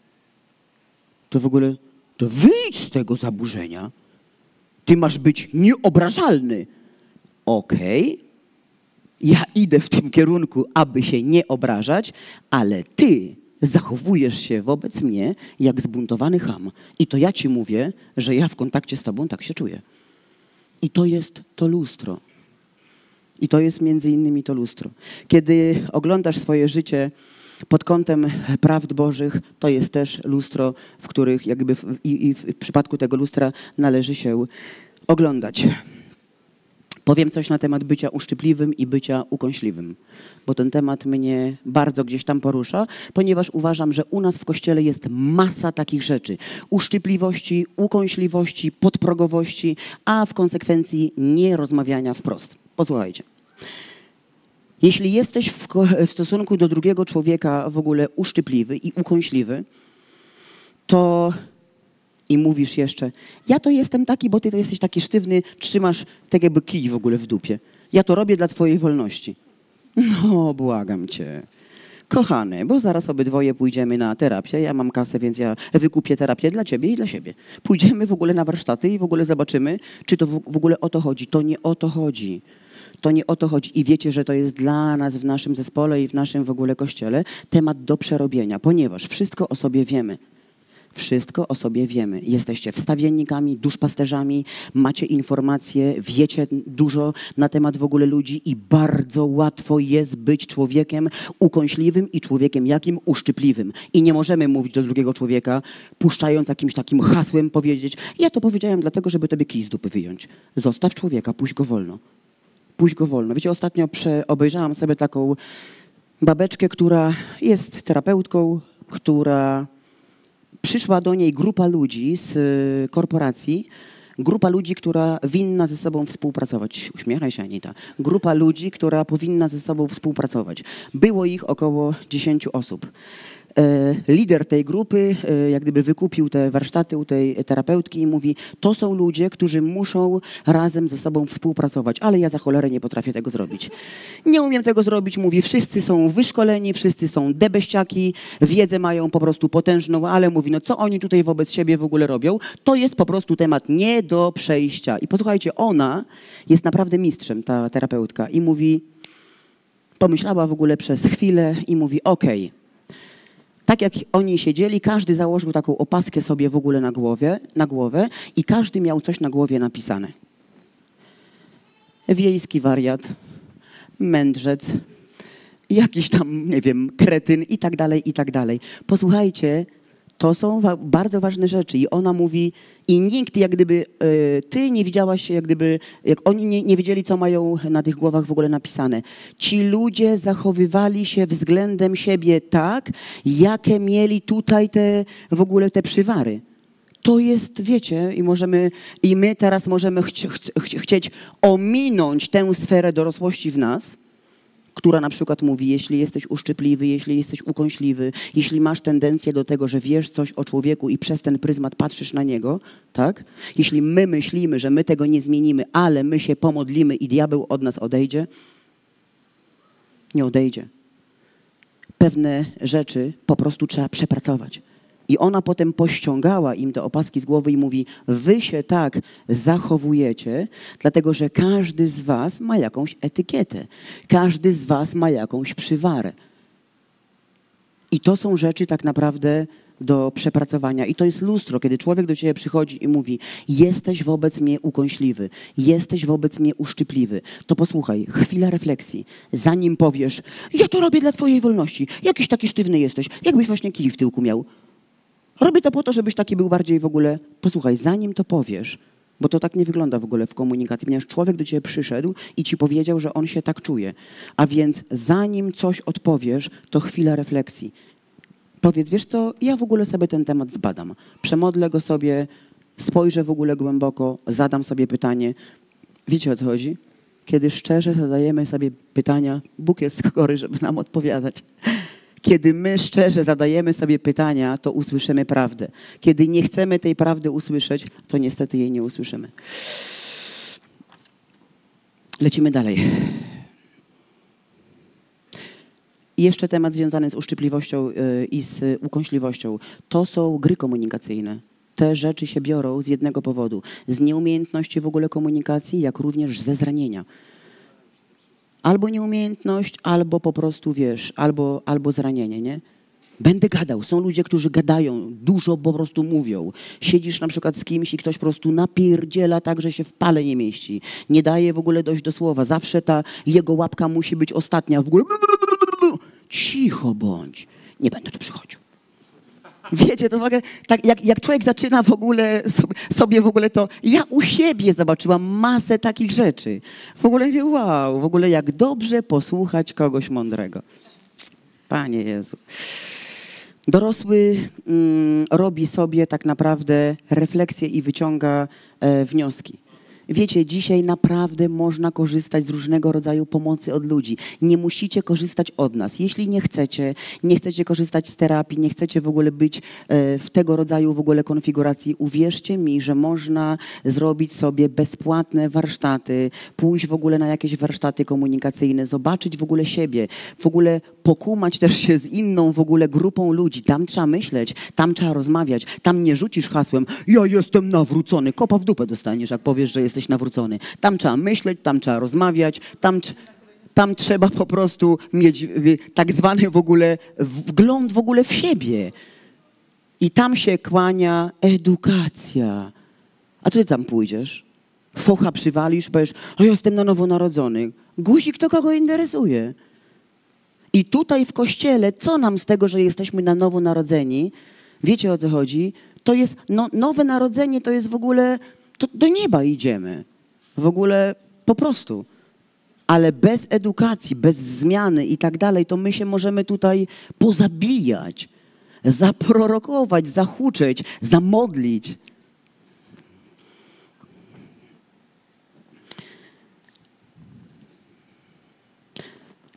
To w ogóle, to wyjdź z tego zaburzenia. Ty masz być nieobrażalny. Okej, okay. Ja idę w tym kierunku, aby się nie obrażać, ale ty zachowujesz się wobec mnie jak zbuntowany cham. I to ja ci mówię, że ja w kontakcie z tobą tak się czuję. I to jest to lustro. I to jest między innymi to lustro. Kiedy oglądasz swoje życie pod kątem prawd Bożych, to jest też lustro, w których jakby w, i, i w przypadku tego lustra należy się oglądać. Powiem coś na temat bycia uszczypliwym i bycia ukąśliwym, bo ten temat mnie bardzo gdzieś tam porusza, ponieważ uważam, że u nas w Kościele jest masa takich rzeczy. Uszczypliwości, ukąśliwości, podprogowości, a w konsekwencji nierozmawiania wprost. Posłuchajcie. Jeśli jesteś w, w stosunku do drugiego człowieka w ogóle uszczypliwy i ukąśliwy, to i mówisz jeszcze, ja to jestem taki, bo ty to jesteś taki sztywny, trzymasz tak jakby kij w ogóle w dupie. Ja to robię dla twojej wolności. No, błagam cię. Kochany, bo zaraz obydwoje pójdziemy na terapię, ja mam kasę, więc ja wykupię terapię dla ciebie i dla siebie. Pójdziemy w ogóle na warsztaty i w ogóle zobaczymy, czy to w ogóle o to chodzi. To nie o to chodzi. To nie o to chodzi. I wiecie, że to jest dla nas w naszym zespole i w naszym w ogóle Kościele temat do przerobienia, ponieważ wszystko o sobie wiemy. Wszystko o sobie wiemy. Jesteście wstawiennikami, duszpasterzami, macie informacje, wiecie dużo na temat w ogóle ludzi i bardzo łatwo jest być człowiekiem ukąśliwym i człowiekiem jakim? Uszczypliwym. I nie możemy mówić do drugiego człowieka, puszczając jakimś takim hasłem, powiedzieć, ja to powiedziałem dlatego, żeby tobie kij z dupy wyjąć. Zostaw człowieka, puść go wolno. Puść go wolno. Wiecie, ostatnio prze, obejrzałam sobie taką babeczkę, która jest terapeutką, która przyszła do niej grupa ludzi z korporacji, grupa ludzi, która winna ze sobą współpracować. Uśmiechaj się, Anita. Grupa ludzi, która powinna ze sobą współpracować. Było ich około dziesięciu osób. lider tej grupy jak gdyby wykupił te warsztaty u tej terapeutki i mówi, to są ludzie, którzy muszą razem ze sobą współpracować, ale ja za cholerę nie potrafię tego zrobić. Nie umiem tego zrobić, mówi, wszyscy są wyszkoleni, wszyscy są debeściaki, wiedzę mają po prostu potężną, ale mówi, no co oni tutaj wobec siebie w ogóle robią, to jest po prostu temat nie do przejścia. I posłuchajcie, ona jest naprawdę mistrzem, ta terapeutka, i mówi, pomyślała w ogóle przez chwilę i mówi, okej, okay. Tak jak oni siedzieli, każdy założył taką opaskę sobie w ogóle na głowie, na głowę i każdy miał coś na głowie napisane. Wiejski wariat, mędrzec, jakiś tam, nie wiem, kretyn i tak dalej, i tak dalej. Posłuchajcie, to są wa bardzo ważne rzeczy i ona mówi, i nikt jak gdyby, y, ty nie widziałaś, jak gdyby, jak oni nie, nie wiedzieli, co mają na tych głowach w ogóle napisane. Ci ludzie zachowywali się względem siebie tak, jakie mieli tutaj te, w ogóle te przywary. To jest, wiecie, i możemy, i my teraz możemy ch ch ch chcieć ominąć tę sferę dorosłości w nas, która na przykład mówi, jeśli jesteś uszczypliwy, jeśli jesteś ukąśliwy, jeśli masz tendencję do tego, że wiesz coś o człowieku i przez ten pryzmat patrzysz na niego, tak? Jeśli my myślimy, że my tego nie zmienimy, ale my się pomodlimy i diabeł od nas odejdzie, nie odejdzie. Pewne rzeczy po prostu trzeba przepracować. I ona potem pościągała im te opaski z głowy i mówi, wy się tak zachowujecie, dlatego że każdy z was ma jakąś etykietę. Każdy z was ma jakąś przywarę. I to są rzeczy tak naprawdę do przepracowania. I to jest lustro, kiedy człowiek do ciebie przychodzi i mówi, jesteś wobec mnie ukąśliwy, jesteś wobec mnie uszczypliwy. To posłuchaj, chwila refleksji. Zanim powiesz, ja to robię dla twojej wolności, jakiś taki sztywny jesteś, jakbyś właśnie kij w tyłku miał. Robię to po to, żebyś taki był bardziej w ogóle... Posłuchaj, zanim to powiesz, bo to tak nie wygląda w ogóle w komunikacji, ponieważ człowiek do ciebie przyszedł i ci powiedział, że on się tak czuje. A więc zanim coś odpowiesz, to chwila refleksji. Powiedz, wiesz co, ja w ogóle sobie ten temat zbadam. Przemodlę go sobie, spojrzę w ogóle głęboko, zadam sobie pytanie. Wiecie, o co chodzi? Kiedy szczerze zadajemy sobie pytania, Bóg jest skory, żeby nam odpowiadać. Kiedy my szczerze zadajemy sobie pytania, to usłyszymy prawdę. Kiedy nie chcemy tej prawdy usłyszeć, to niestety jej nie usłyszymy. Lecimy dalej. I jeszcze temat związany z uszczypliwością i z ukąśliwością. To są gry komunikacyjne. Te rzeczy się biorą z jednego powodu. Z nieumiejętności w ogóle komunikacji, jak również ze zranienia. Albo nieumiejętność, albo po prostu, wiesz, albo, albo zranienie, nie? Będę gadał. Są ludzie, którzy gadają, dużo po prostu mówią. Siedzisz na przykład z kimś i ktoś po prostu napierdziela tak, że się w pale nie mieści. Nie daje w ogóle dojść do słowa. Zawsze ta jego łapka musi być ostatnia. W ogóle cicho bądź. Nie będę tu przychodził. Wiecie, to w ogóle, tak jak, jak człowiek zaczyna w ogóle sobie, sobie w ogóle to... Ja u siebie zobaczyłam masę takich rzeczy. W ogóle mówię, wow, w ogóle jak dobrze posłuchać kogoś mądrego. Panie Jezu. Dorosły mm, robi sobie tak naprawdę refleksję i wyciąga e, wnioski. Wiecie, dzisiaj naprawdę można korzystać z różnego rodzaju pomocy od ludzi. Nie musicie korzystać od nas. Jeśli nie chcecie, nie chcecie korzystać z terapii, nie chcecie w ogóle być w tego rodzaju w ogóle konfiguracji, uwierzcie mi, że można zrobić sobie bezpłatne warsztaty, pójść w ogóle na jakieś warsztaty komunikacyjne, zobaczyć w ogóle siebie, w ogóle pokumać też się z inną w ogóle grupą ludzi. Tam trzeba myśleć, tam trzeba rozmawiać, tam nie rzucisz hasłem, ja jestem nawrócony, kopa w dupę dostaniesz, jak powiesz, że jesteś nawrócony. Tam trzeba myśleć, tam trzeba rozmawiać, tam, tam trzeba po prostu mieć tak zwany w ogóle wgląd w ogóle w siebie. I tam się kłania edukacja. A co ty tam pójdziesz? Focha przywalisz, powiesz, o ja jestem na nowo narodzony. Guzik to kogo interesuje? I tutaj w Kościele, co nam z tego, że jesteśmy na nowo narodzeni? Wiecie, o co chodzi? To jest, no, nowe narodzenie to jest w ogóle... To do nieba idziemy. W ogóle po prostu. Ale bez edukacji, bez zmiany i tak dalej, to my się możemy tutaj pozabijać, zaprorokować, zahuczeć, zamodlić.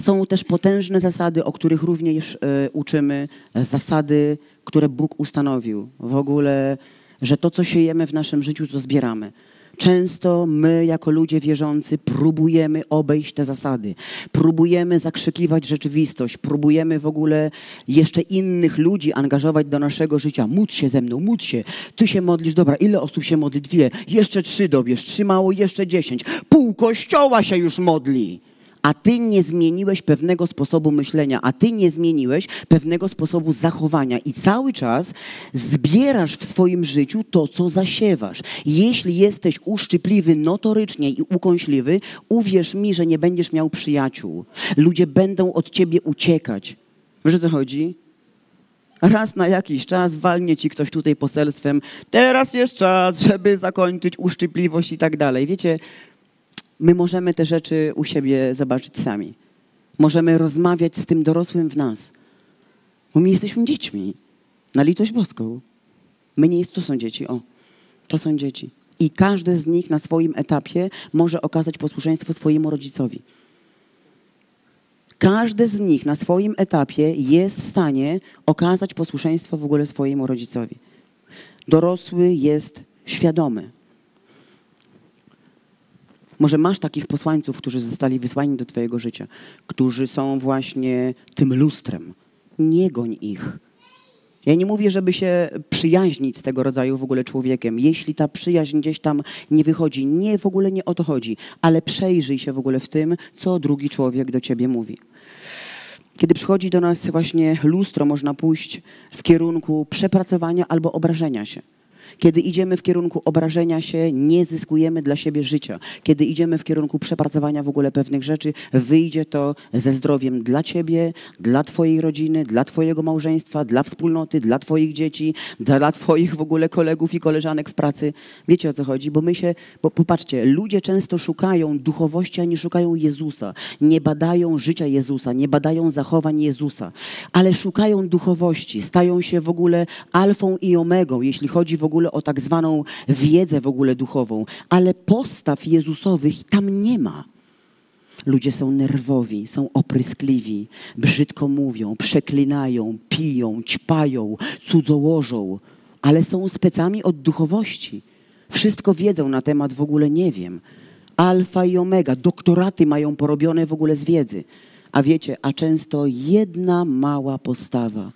Są też potężne zasady, o których również e, uczymy, zasady, które Bóg ustanowił. W ogóle, że to, co siejemy w naszym życiu, to zbieramy. Często my, jako ludzie wierzący, próbujemy obejść te zasady. Próbujemy zakrzykiwać rzeczywistość. Próbujemy w ogóle jeszcze innych ludzi angażować do naszego życia. Módl się ze mną, módl się. Ty się modlisz, dobra, ile osób się modli? Dwie. Jeszcze trzy dobierz, trzy mało, jeszcze dziesięć. Pół kościoła się już modli. A ty nie zmieniłeś pewnego sposobu myślenia, a ty nie zmieniłeś pewnego sposobu zachowania i cały czas zbierasz w swoim życiu to, co zasiewasz. Jeśli jesteś uszczypliwy notorycznie i ukąśliwy, uwierz mi, że nie będziesz miał przyjaciół. Ludzie będą od ciebie uciekać. Wiesz, o co chodzi? Raz na jakiś czas walnie ci ktoś tutaj poselstwem, teraz jest czas, żeby zakończyć uszczypliwość i tak dalej. Wiecie, my możemy te rzeczy u siebie zobaczyć sami. Możemy rozmawiać z tym dorosłym w nas. Bo my jesteśmy dziećmi. Na litość boską. My nie jest, to są dzieci, o. To są dzieci. I każdy z nich na swoim etapie może okazać posłuszeństwo swojemu rodzicowi. Każdy z nich na swoim etapie jest w stanie okazać posłuszeństwo w ogóle swojemu rodzicowi. Dorosły jest świadomy. Może masz takich posłańców, którzy zostali wysłani do twojego życia, którzy są właśnie tym lustrem. Nie goń ich. Ja nie mówię, żeby się przyjaźnić z tego rodzaju w ogóle człowiekiem. Jeśli ta przyjaźń gdzieś tam nie wychodzi, nie, w ogóle nie o to chodzi, ale przejrzyj się w ogóle w tym, co drugi człowiek do ciebie mówi. Kiedy przychodzi do nas właśnie lustro, można pójść w kierunku przepracowania albo obrażenia się. Kiedy idziemy w kierunku obrażenia się, nie zyskujemy dla siebie życia. Kiedy idziemy w kierunku przepracowania w ogóle pewnych rzeczy, wyjdzie to ze zdrowiem dla ciebie, dla twojej rodziny, dla twojego małżeństwa, dla wspólnoty, dla twoich dzieci, dla twoich w ogóle kolegów i koleżanek w pracy. Wiecie, o co chodzi? Bo my się, bo popatrzcie, ludzie często szukają duchowości, a nie szukają Jezusa. Nie badają życia Jezusa, nie badają zachowań Jezusa, ale szukają duchowości. Stają się w ogóle alfą i omegą, jeśli chodzi w ogóle o tak zwaną wiedzę w ogóle duchową, ale postaw Jezusowych tam nie ma. Ludzie są nerwowi, są opryskliwi, brzydko mówią, przeklinają, piją, ćpają, cudzołożą, ale są specami od duchowości. Wszystko wiedzą na temat w ogóle nie wiem. Alfa i omega, doktoraty mają porobione w ogóle z wiedzy. A wiecie, a często jedna mała postawa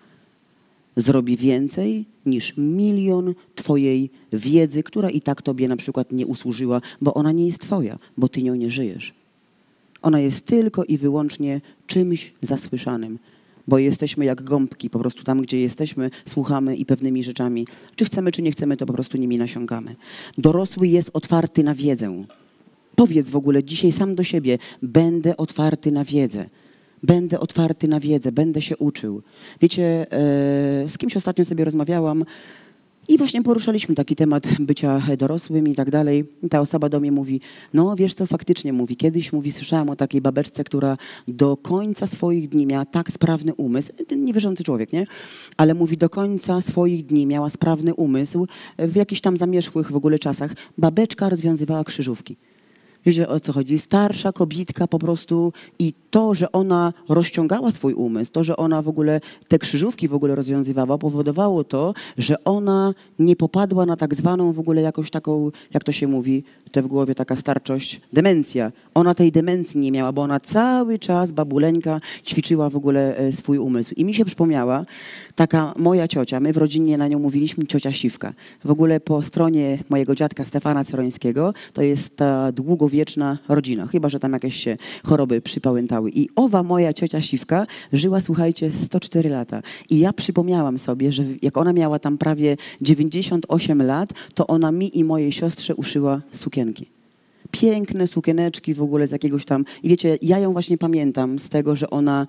zrobi więcej niż milion twojej wiedzy, która i tak tobie na przykład nie usłużyła, bo ona nie jest twoja, bo ty nią nie żyjesz. Ona jest tylko i wyłącznie czymś zasłyszanym, bo jesteśmy jak gąbki, po prostu tam, gdzie jesteśmy, słuchamy i pewnymi rzeczami, czy chcemy, czy nie chcemy, to po prostu nimi nasiąkamy. Dorosły jest otwarty na wiedzę. Powiedz w ogóle dzisiaj sam do siebie, będę otwarty na wiedzę. Będę otwarty na wiedzę, będę się uczył. Wiecie, e, z kimś ostatnio sobie rozmawiałam i właśnie poruszaliśmy taki temat bycia dorosłym i tak dalej. I ta osoba do mnie mówi, no wiesz co, faktycznie mówi, kiedyś mówi, słyszałam o takiej babeczce, która do końca swoich dni miała tak sprawny umysł, niewierzący człowiek, nie? Ale mówi, do końca swoich dni miała sprawny umysł, w jakichś tam zamierzchłych w ogóle czasach. Babeczka rozwiązywała krzyżówki. Wiecie, o co chodzi? Starsza kobitka po prostu i to, że ona rozciągała swój umysł, to, że ona w ogóle te krzyżówki w ogóle rozwiązywała, powodowało to, że ona nie popadła na tak zwaną w ogóle jakąś taką, jak to się mówi, te w głowie taka starczość, demencja. Ona tej demencji nie miała, bo ona cały czas, babuleńka, ćwiczyła w ogóle swój umysł. I mi się przypomniała taka moja ciocia, my w rodzinie na nią mówiliśmy ciocia Siwka. W ogóle po stronie mojego dziadka Stefana Cerońskiego to jest ta długowieczna rodzina, chyba że tam jakieś się choroby przypałętały. I owa moja ciocia Siwka żyła, słuchajcie, sto cztery lata. I ja przypomniałam sobie, że jak ona miała tam prawie dziewięćdziesiąt osiem lat, to ona mi i mojej siostrze uszyła sukienki. Piękne sukieneczki w ogóle z jakiegoś tam... I wiecie, ja ją właśnie pamiętam z tego, że ona...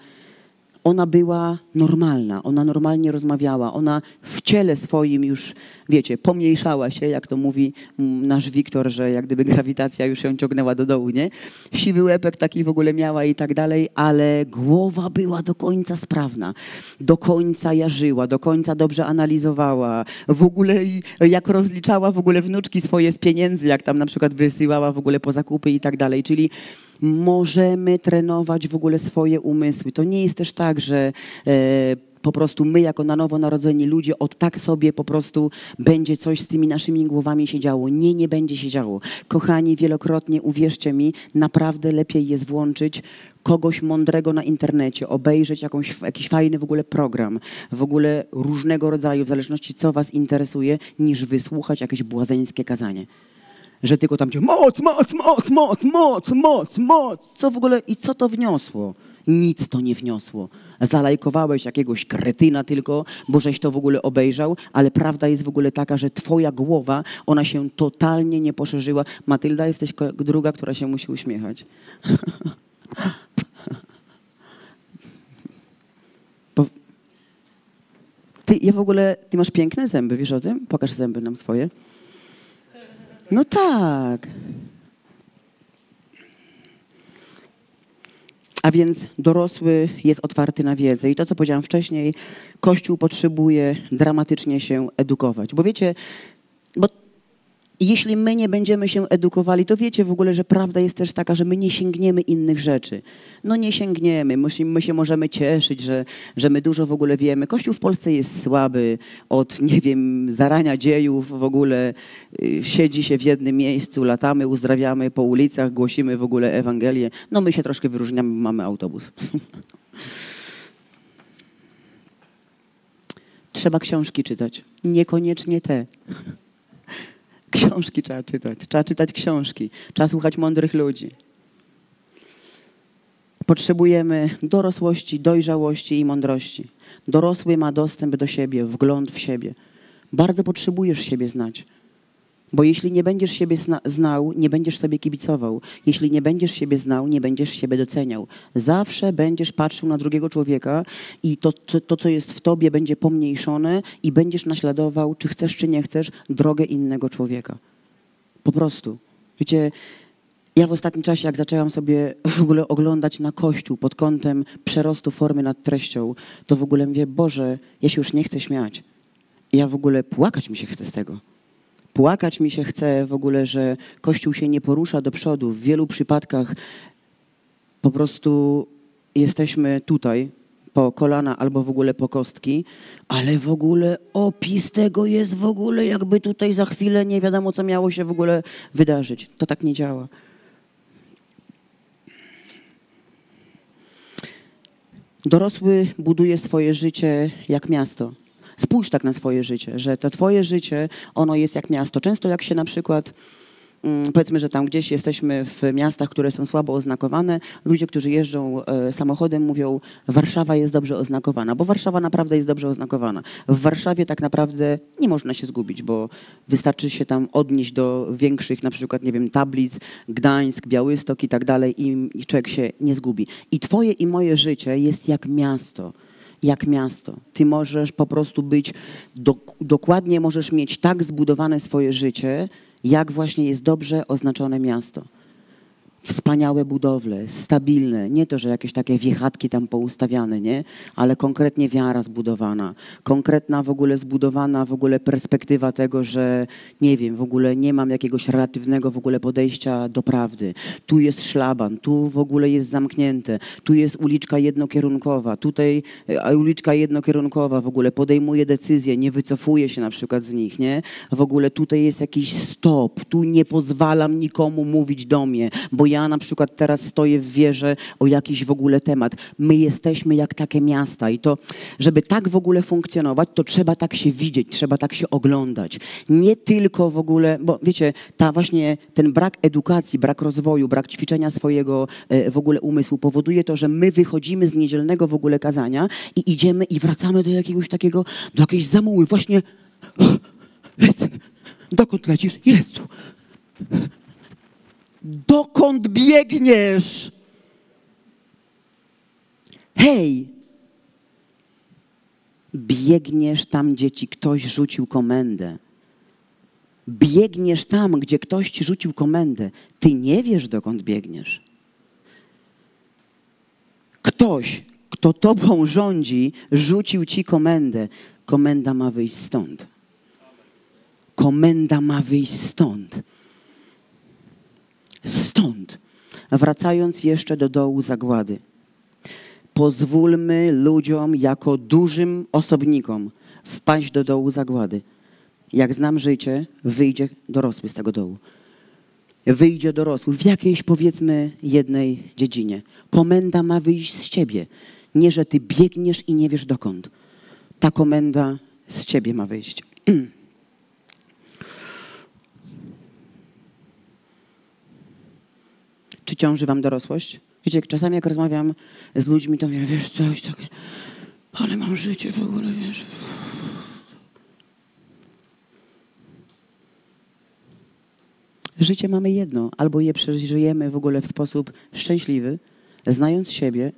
Ona była normalna, ona normalnie rozmawiała, ona w ciele swoim już, wiecie, pomniejszała się, jak to mówi nasz Wiktor, że jak gdyby grawitacja już ją ciągnęła do dołu, nie? Siwy łebek taki w ogóle miała i tak dalej, ale głowa była do końca sprawna, do końca jarzyła, do końca dobrze analizowała, w ogóle jak rozliczała w ogóle wnuczki swoje z pieniędzy, jak tam na przykład wysyłała w ogóle po zakupy i tak dalej, czyli Możemy trenować w ogóle swoje umysły. To nie jest też tak, że e, po prostu my jako na nowo narodzeni ludzie od tak sobie po prostu będzie coś z tymi naszymi głowami się działo. Nie, nie będzie się działo. Kochani, wielokrotnie uwierzcie mi, naprawdę lepiej jest włączyć kogoś mądrego na internecie, obejrzeć jakąś, jakiś fajny w ogóle program, w ogóle różnego rodzaju, w zależności co was interesuje, niż wysłuchać jakieś błazeńskie kazanie. Że tylko tam cię moc, moc, moc, moc, moc, moc, moc. Co w ogóle i co to wniosło? Nic to nie wniosło. Zalajkowałeś jakiegoś kretyna tylko, bo żeś to w ogóle obejrzał, ale prawda jest w ogóle taka, że twoja głowa, ona się totalnie nie poszerzyła. Matylda, jesteś druga, która się musi uśmiechać. Bo ty, ja w ogóle, ty masz piękne zęby, wiesz o tym? Pokaż zęby nam swoje. No tak. A więc dorosły jest otwarty na wiedzę. I to, co powiedziałam wcześniej, Kościół potrzebuje dramatycznie się edukować. Bo wiecie, bo jeśli my nie będziemy się edukowali, to wiecie w ogóle, że prawda jest też taka, że my nie sięgniemy innych rzeczy. No nie sięgniemy. My się, my się możemy cieszyć, że, że my dużo w ogóle wiemy. Kościół w Polsce jest słaby. Od, nie wiem, zarania dziejów w ogóle y, siedzi się w jednym miejscu, latamy, uzdrawiamy po ulicach, głosimy w ogóle Ewangelię. No my się troszkę wyróżniamy, mamy autobus. Trzeba książki czytać. Niekoniecznie te. Książki trzeba czytać. Trzeba czytać książki. Trzeba słuchać mądrych ludzi. Potrzebujemy dorosłości, dojrzałości i mądrości. Dorosły ma dostęp do siebie, wgląd w siebie. Bardzo potrzebujesz siebie znać. Bo jeśli nie będziesz siebie znał, nie będziesz sobie kibicował. Jeśli nie będziesz siebie znał, nie będziesz siebie doceniał. Zawsze będziesz patrzył na drugiego człowieka i to, to, to co jest w tobie, będzie pomniejszone i będziesz naśladował, czy chcesz, czy nie chcesz, drogę innego człowieka. Po prostu. Wiecie, ja w ostatnim czasie, jak zaczęłam sobie w ogóle oglądać na Kościół pod kątem przerostu formy nad treścią, to w ogóle mówię, Boże, ja się już nie chcę śmiać. Ja w ogóle płakać mi się chce z tego. Płakać mi się chce w ogóle, że Kościół się nie porusza do przodu. W wielu przypadkach po prostu jesteśmy tutaj po kolana albo w ogóle po kostki, ale w ogóle opis tego jest w ogóle jakby tutaj za chwilę nie wiadomo, co miało się w ogóle wydarzyć. To tak nie działa. Dorosły buduje swoje życie jak miasto. Spójrz tak na swoje życie, że to twoje życie, ono jest jak miasto. Często jak się na przykład, powiedzmy, że tam gdzieś jesteśmy w miastach, które są słabo oznakowane, ludzie, którzy jeżdżą samochodem, mówią, Warszawa jest dobrze oznakowana, bo Warszawa naprawdę jest dobrze oznakowana. W Warszawie tak naprawdę nie można się zgubić, bo wystarczy się tam odnieść do większych, na przykład, nie wiem, tablic, Gdańsk, Białystok i tak dalej i człowiek się nie zgubi. I twoje i moje życie jest jak miasto. Jak miasto. Ty możesz po prostu być, do, dokładnie możesz mieć tak zbudowane swoje życie, jak właśnie jest dobrze oznaczone miasto. Wspaniałe budowle, stabilne, nie to, że jakieś takie wiechatki tam poustawiane, nie? Ale konkretnie wiara zbudowana, konkretna w ogóle zbudowana w ogóle perspektywa tego, że nie wiem, w ogóle nie mam jakiegoś relatywnego w ogóle podejścia do prawdy. Tu jest szlaban, tu w ogóle jest zamknięte, tu jest uliczka jednokierunkowa, tutaj uliczka jednokierunkowa w ogóle podejmuje decyzje, nie wycofuje się na przykład z nich, nie? W ogóle tutaj jest jakiś stop, tu nie pozwalam nikomu mówić do mnie, bo ja Ja na przykład teraz stoję w wierze o jakiś w ogóle temat. My jesteśmy jak takie miasta i to, żeby tak w ogóle funkcjonować, to trzeba tak się widzieć, trzeba tak się oglądać. Nie tylko w ogóle, bo wiecie, ta właśnie ten brak edukacji, brak rozwoju, brak ćwiczenia swojego w ogóle umysłu powoduje to, że my wychodzimy z niedzielnego w ogóle kazania i idziemy i wracamy do jakiegoś takiego, do jakiejś zamuły. Właśnie lecę. Dokąd lecisz? Jezu. Dokąd biegniesz? Hej! Biegniesz tam, gdzie ci ktoś rzucił komendę. Biegniesz tam, gdzie ktoś ci rzucił komendę. Ty nie wiesz, dokąd biegniesz. Ktoś, kto tobą rządzi, rzucił ci komendę. Komenda ma wyjść stąd. Komenda ma wyjść stąd. Stąd. Wracając jeszcze do dołu zagłady. Pozwólmy ludziom jako dużym osobnikom wpaść do dołu zagłady. Jak znam życie, wyjdzie dorosły z tego dołu. Wyjdzie dorosły w jakiejś, powiedzmy, jednej dziedzinie. Komenda ma wyjść z ciebie. Nie, że ty biegniesz i nie wiesz dokąd. Ta komenda z ciebie ma wyjść. Czy ciąży wam dorosłość? Wiecie, czasami jak rozmawiam z ludźmi, to mówię, wiesz, coś takie, ale mam życie w ogóle, wiesz. Życie mamy jedno, albo je przeżyjemy w ogóle w sposób szczęśliwy, znając siebie,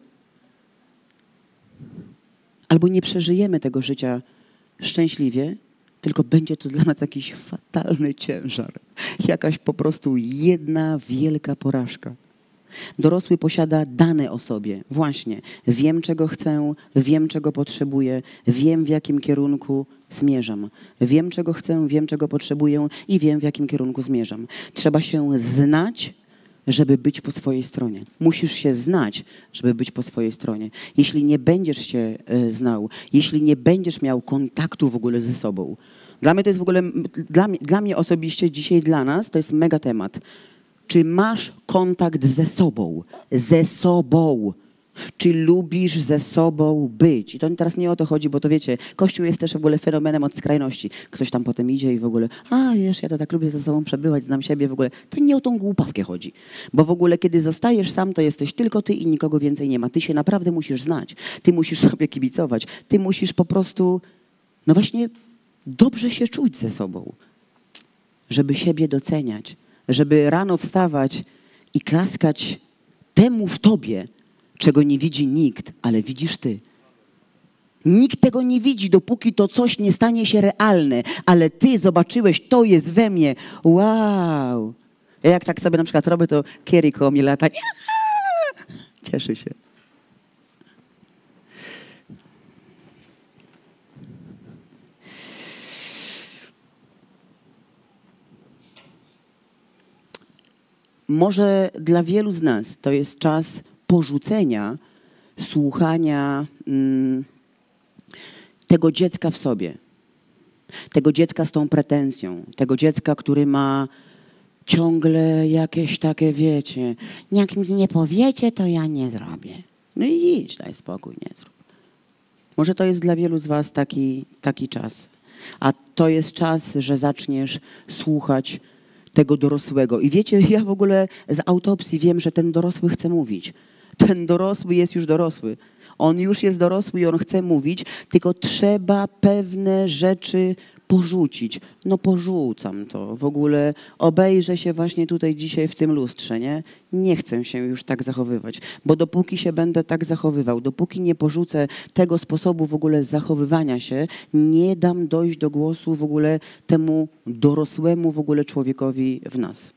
albo nie przeżyjemy tego życia szczęśliwie, tylko będzie to dla nas jakiś fatalny ciężar. Jakaś po prostu jedna wielka porażka. Dorosły posiada dane o sobie. Właśnie. Wiem, czego chcę, wiem, czego potrzebuję, wiem, w jakim kierunku zmierzam. Wiem, czego chcę, wiem, czego potrzebuję i wiem, w jakim kierunku zmierzam. Trzeba się znać, żeby być po swojej stronie. Musisz się znać, żeby być po swojej stronie. Jeśli nie będziesz się y, znał, jeśli nie będziesz miał kontaktu w ogóle ze sobą. Dla mnie to jest w ogóle, dla mnie, dla mnie osobiście dzisiaj, dla nas, to jest mega temat. Czy masz kontakt ze sobą? Ze sobą. Czy lubisz ze sobą być? I to teraz nie o to chodzi, bo to wiecie, Kościół jest też w ogóle fenomenem od skrajności. Ktoś tam potem idzie i w ogóle, a wiesz, ja to tak lubię ze sobą przebywać, znam siebie w ogóle. To nie o tą głupawkę chodzi. Bo w ogóle, kiedy zostajesz sam, to jesteś tylko ty i nikogo więcej nie ma. Ty się naprawdę musisz znać. Ty musisz sobie kibicować. Ty musisz po prostu, no właśnie, dobrze się czuć ze sobą. Żeby siebie doceniać. Żeby rano wstawać i klaskać temu w tobie, czego nie widzi nikt, ale widzisz ty. Nikt tego nie widzi, dopóki to coś nie stanie się realne, ale ty zobaczyłeś, to jest we mnie. Wow! Ja jak tak sobie na przykład robię, to Kiery koło mnie lata. Cieszy się. Może dla wielu z nas to jest czas porzucenia, słuchania mm, tego dziecka w sobie. Tego dziecka z tą pretensją. Tego dziecka, który ma ciągle jakieś takie, wiecie, jak mi nie powiecie, to ja nie zrobię. No i idź, daj spokój, nie zrób. Może to jest dla wielu z was taki, taki czas. A to jest czas, że zaczniesz słuchać tego dorosłego. I wiecie, ja w ogóle z autopsji wiem, że ten dorosły chce mówić. Ten dorosły jest już dorosły. On już jest dorosły i on chce mówić, tylko trzeba pewne rzeczy porzucić. No porzucam to. W ogóle obejrzę się właśnie tutaj dzisiaj w tym lustrze, nie? Nie chcę się już tak zachowywać, bo dopóki się będę tak zachowywał, dopóki nie porzucę tego sposobu w ogóle zachowywania się, nie dam dojść do głosu w ogóle temu dorosłemu w ogóle człowiekowi w nas.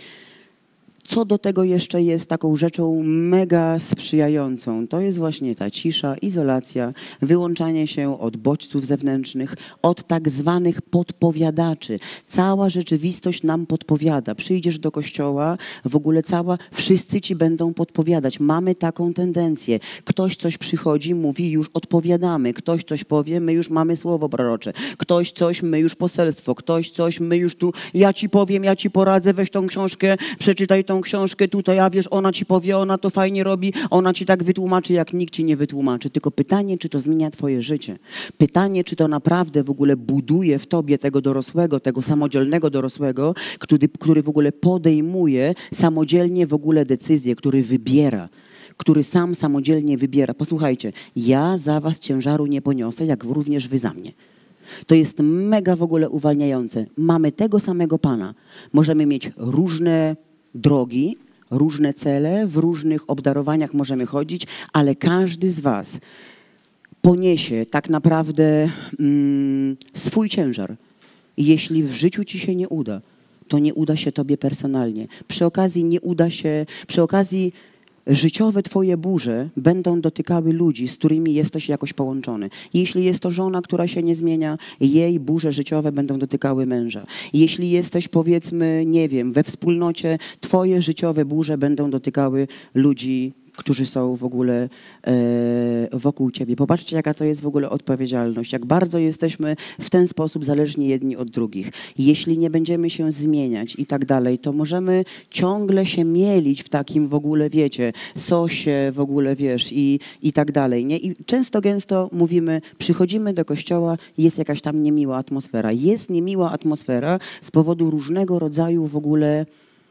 Co do tego jeszcze jest taką rzeczą mega sprzyjającą, to jest właśnie ta cisza, izolacja, wyłączanie się od bodźców zewnętrznych, od tak zwanych podpowiadaczy. Cała rzeczywistość nam podpowiada. Przyjdziesz do kościoła, w ogóle cała, wszyscy ci będą podpowiadać. Mamy taką tendencję. Ktoś coś przychodzi, mówi, już odpowiadamy. Ktoś coś powie, my już mamy słowo prorocze. Ktoś coś, my już poselstwo. Ktoś coś, my już tu, ja ci powiem, ja ci poradzę, weź tą książkę, przeczytaj tą książkę tutaj, a wiesz, ona ci powie, ona to fajnie robi, ona ci tak wytłumaczy, jak nikt ci nie wytłumaczy. Tylko pytanie, czy to zmienia twoje życie. Pytanie, czy to naprawdę w ogóle buduje w tobie tego dorosłego, tego samodzielnego dorosłego, który, który w ogóle podejmuje samodzielnie w ogóle decyzje, który wybiera, który sam samodzielnie wybiera. Posłuchajcie, ja za was ciężaru nie poniosę, jak również wy za mnie. To jest mega w ogóle uwalniające. Mamy tego samego Pana. Możemy mieć różne drogi, różne cele, w różnych obdarowaniach możemy chodzić, ale każdy z was poniesie tak naprawdę mm, swój ciężar. I jeśli w życiu ci się nie uda, to nie uda się tobie personalnie. Przy okazji nie uda się, przy okazji życiowe twoje burze będą dotykały ludzi, z którymi jesteś jakoś połączony. Jeśli jest to żona, która się nie zmienia, jej burze życiowe będą dotykały męża. Jeśli jesteś, powiedzmy, nie wiem, we wspólnocie, twoje życiowe burze będą dotykały ludzi, którzy są w ogóle e, wokół ciebie. Popatrzcie, jaka to jest w ogóle odpowiedzialność, jak bardzo jesteśmy w ten sposób zależni jedni od drugich. Jeśli nie będziemy się zmieniać i tak dalej, to możemy ciągle się mielić w takim w ogóle, wiecie, sosie w ogóle, wiesz, i, i tak dalej. Nie? I często, gęsto mówimy, przychodzimy do kościoła, jest jakaś tam niemiła atmosfera. Jest niemiła atmosfera z powodu różnego rodzaju w ogóle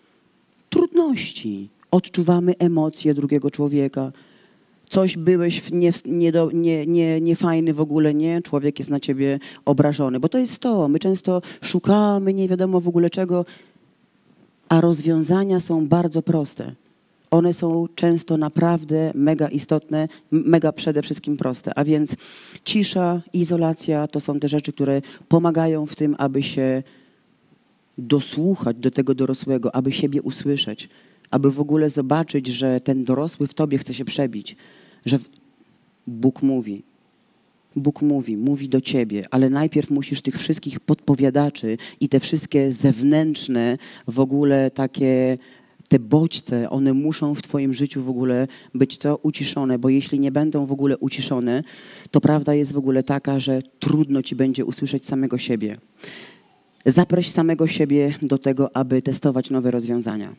trudności. Odczuwamy emocje drugiego człowieka. Coś byłeś nie, nie, nie, nie, niefajny w ogóle, nie? Człowiek jest na ciebie obrażony. Bo to jest to. My często szukamy nie wiadomo w ogóle czego, a rozwiązania są bardzo proste. One są często naprawdę mega istotne, mega przede wszystkim proste. A więc cisza, izolacja to są te rzeczy, które pomagają w tym, aby się dosłuchać do tego dorosłego, aby siebie usłyszeć. Aby w ogóle zobaczyć, że ten dorosły w tobie chce się przebić, że Bóg mówi. Bóg mówi, mówi do ciebie, ale najpierw musisz tych wszystkich podpowiadaczy i te wszystkie zewnętrzne w ogóle takie, te bodźce, one muszą w twoim życiu w ogóle być co uciszone, bo jeśli nie będą w ogóle uciszone, to prawda jest w ogóle taka, że trudno ci będzie usłyszeć samego siebie. Zaproś samego siebie do tego, aby testować nowe rozwiązania.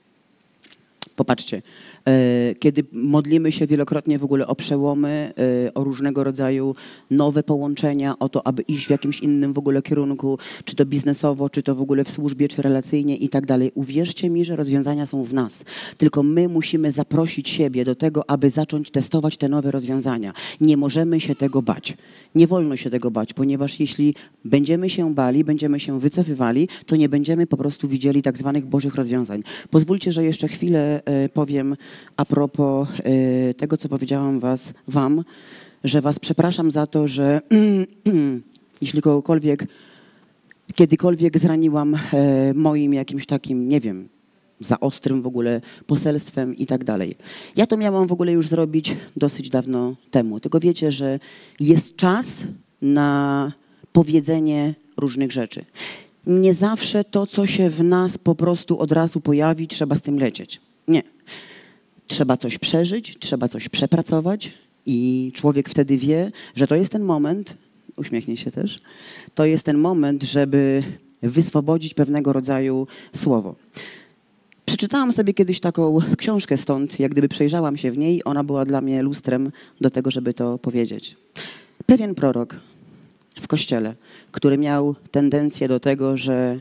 Popatrzcie, kiedy modlimy się wielokrotnie w ogóle o przełomy, o różnego rodzaju nowe połączenia, o to, aby iść w jakimś innym w ogóle kierunku, czy to biznesowo, czy to w ogóle w służbie, czy relacyjnie i tak dalej. Uwierzcie mi, że rozwiązania są w nas. Tylko my musimy zaprosić siebie do tego, aby zacząć testować te nowe rozwiązania. Nie możemy się tego bać. Nie wolno się tego bać, ponieważ jeśli będziemy się bali, będziemy się wycofywali, to nie będziemy po prostu widzieli tak zwanych Bożych rozwiązań. Pozwólcie, że jeszcze chwilę powiem a propos tego, co powiedziałam was, wam, że was przepraszam za to, że jeśli kogokolwiek, kiedykolwiek zraniłam moim jakimś takim, nie wiem, za ostrym w ogóle poselstwem i tak dalej. Ja to miałam w ogóle już zrobić dosyć dawno temu. Tylko wiecie, że jest czas na powiedzenie różnych rzeczy. Nie zawsze to, co się w nas po prostu od razu pojawi, trzeba z tym lecieć. Nie. Trzeba coś przeżyć, trzeba coś przepracować i człowiek wtedy wie, że to jest ten moment, uśmiechnie się też, to jest ten moment, żeby wyswobodzić pewnego rodzaju słowo. Przeczytałam sobie kiedyś taką książkę stąd, jak gdyby przejrzałam się w niej, ona była dla mnie lustrem do tego, żeby to powiedzieć. Pewien prorok w kościele, który miał tendencję do tego, że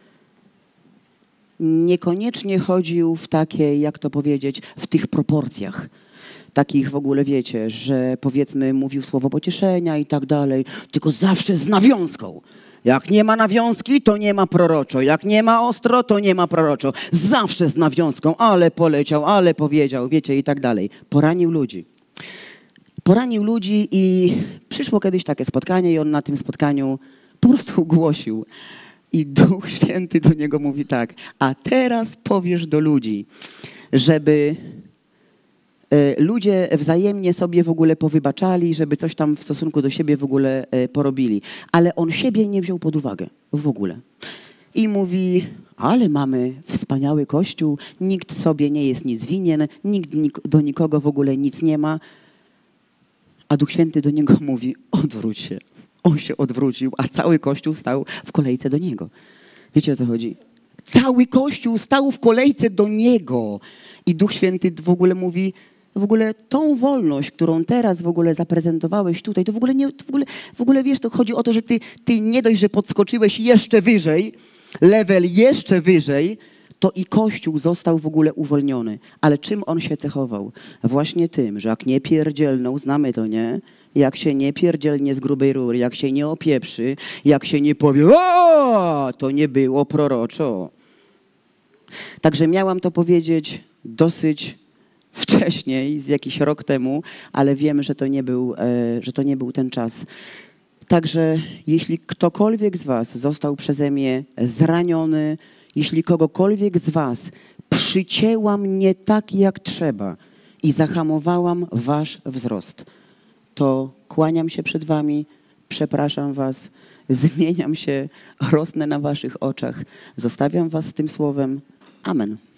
niekoniecznie chodził w takiej, jak to powiedzieć, w tych proporcjach. Takich w ogóle, wiecie, że powiedzmy mówił słowo pocieszenia i tak dalej, tylko zawsze z nawiązką. Jak nie ma nawiązki, to nie ma proroczo. Jak nie ma ostro, to nie ma proroczo. Zawsze z nawiązką, ale poleciał, ale powiedział, wiecie, i tak dalej. Poranił ludzi. Poranił ludzi i przyszło kiedyś takie spotkanie i on na tym spotkaniu po prostu głosił. I Duch Święty do niego mówi tak, a teraz powiesz do ludzi, żeby ludzie wzajemnie sobie w ogóle powybaczali, żeby coś tam w stosunku do siebie w ogóle porobili. Ale on siebie nie wziął pod uwagę w ogóle. I mówi, ale mamy wspaniały Kościół, nikt sobie nie jest nic winien, nikt do nikogo w ogóle nic nie ma. A Duch Święty do niego mówi, odwróć się. On się odwrócił, a cały Kościół stał w kolejce do niego. Wiecie, o co chodzi? Cały Kościół stał w kolejce do niego. I Duch Święty w ogóle mówi, w ogóle tą wolność, którą teraz w ogóle zaprezentowałeś tutaj, to w ogóle, nie, to w ogóle, w ogóle wiesz, to chodzi o to, że ty, ty nie dość, że podskoczyłeś jeszcze wyżej, level jeszcze wyżej, to i Kościół został w ogóle uwolniony. Ale czym on się cechował? Właśnie tym, że jak nie pierdzielną, znamy to, nie? Jak się nie pierdzielnie z grubej rury, jak się nie opieprzy, jak się nie powie, o, to nie było proroczo. Także miałam to powiedzieć dosyć wcześniej, z jakiś rok temu, ale wiem, że to nie był, że to nie był ten czas. Także jeśli ktokolwiek z was został przeze mnie zraniony Jeśli kogokolwiek z was przycięłam nie tak jak trzeba i zahamowałam wasz wzrost, to kłaniam się przed wami, przepraszam was, zmieniam się, rosnę na waszych oczach. Zostawiam was z tym słowem. Amen.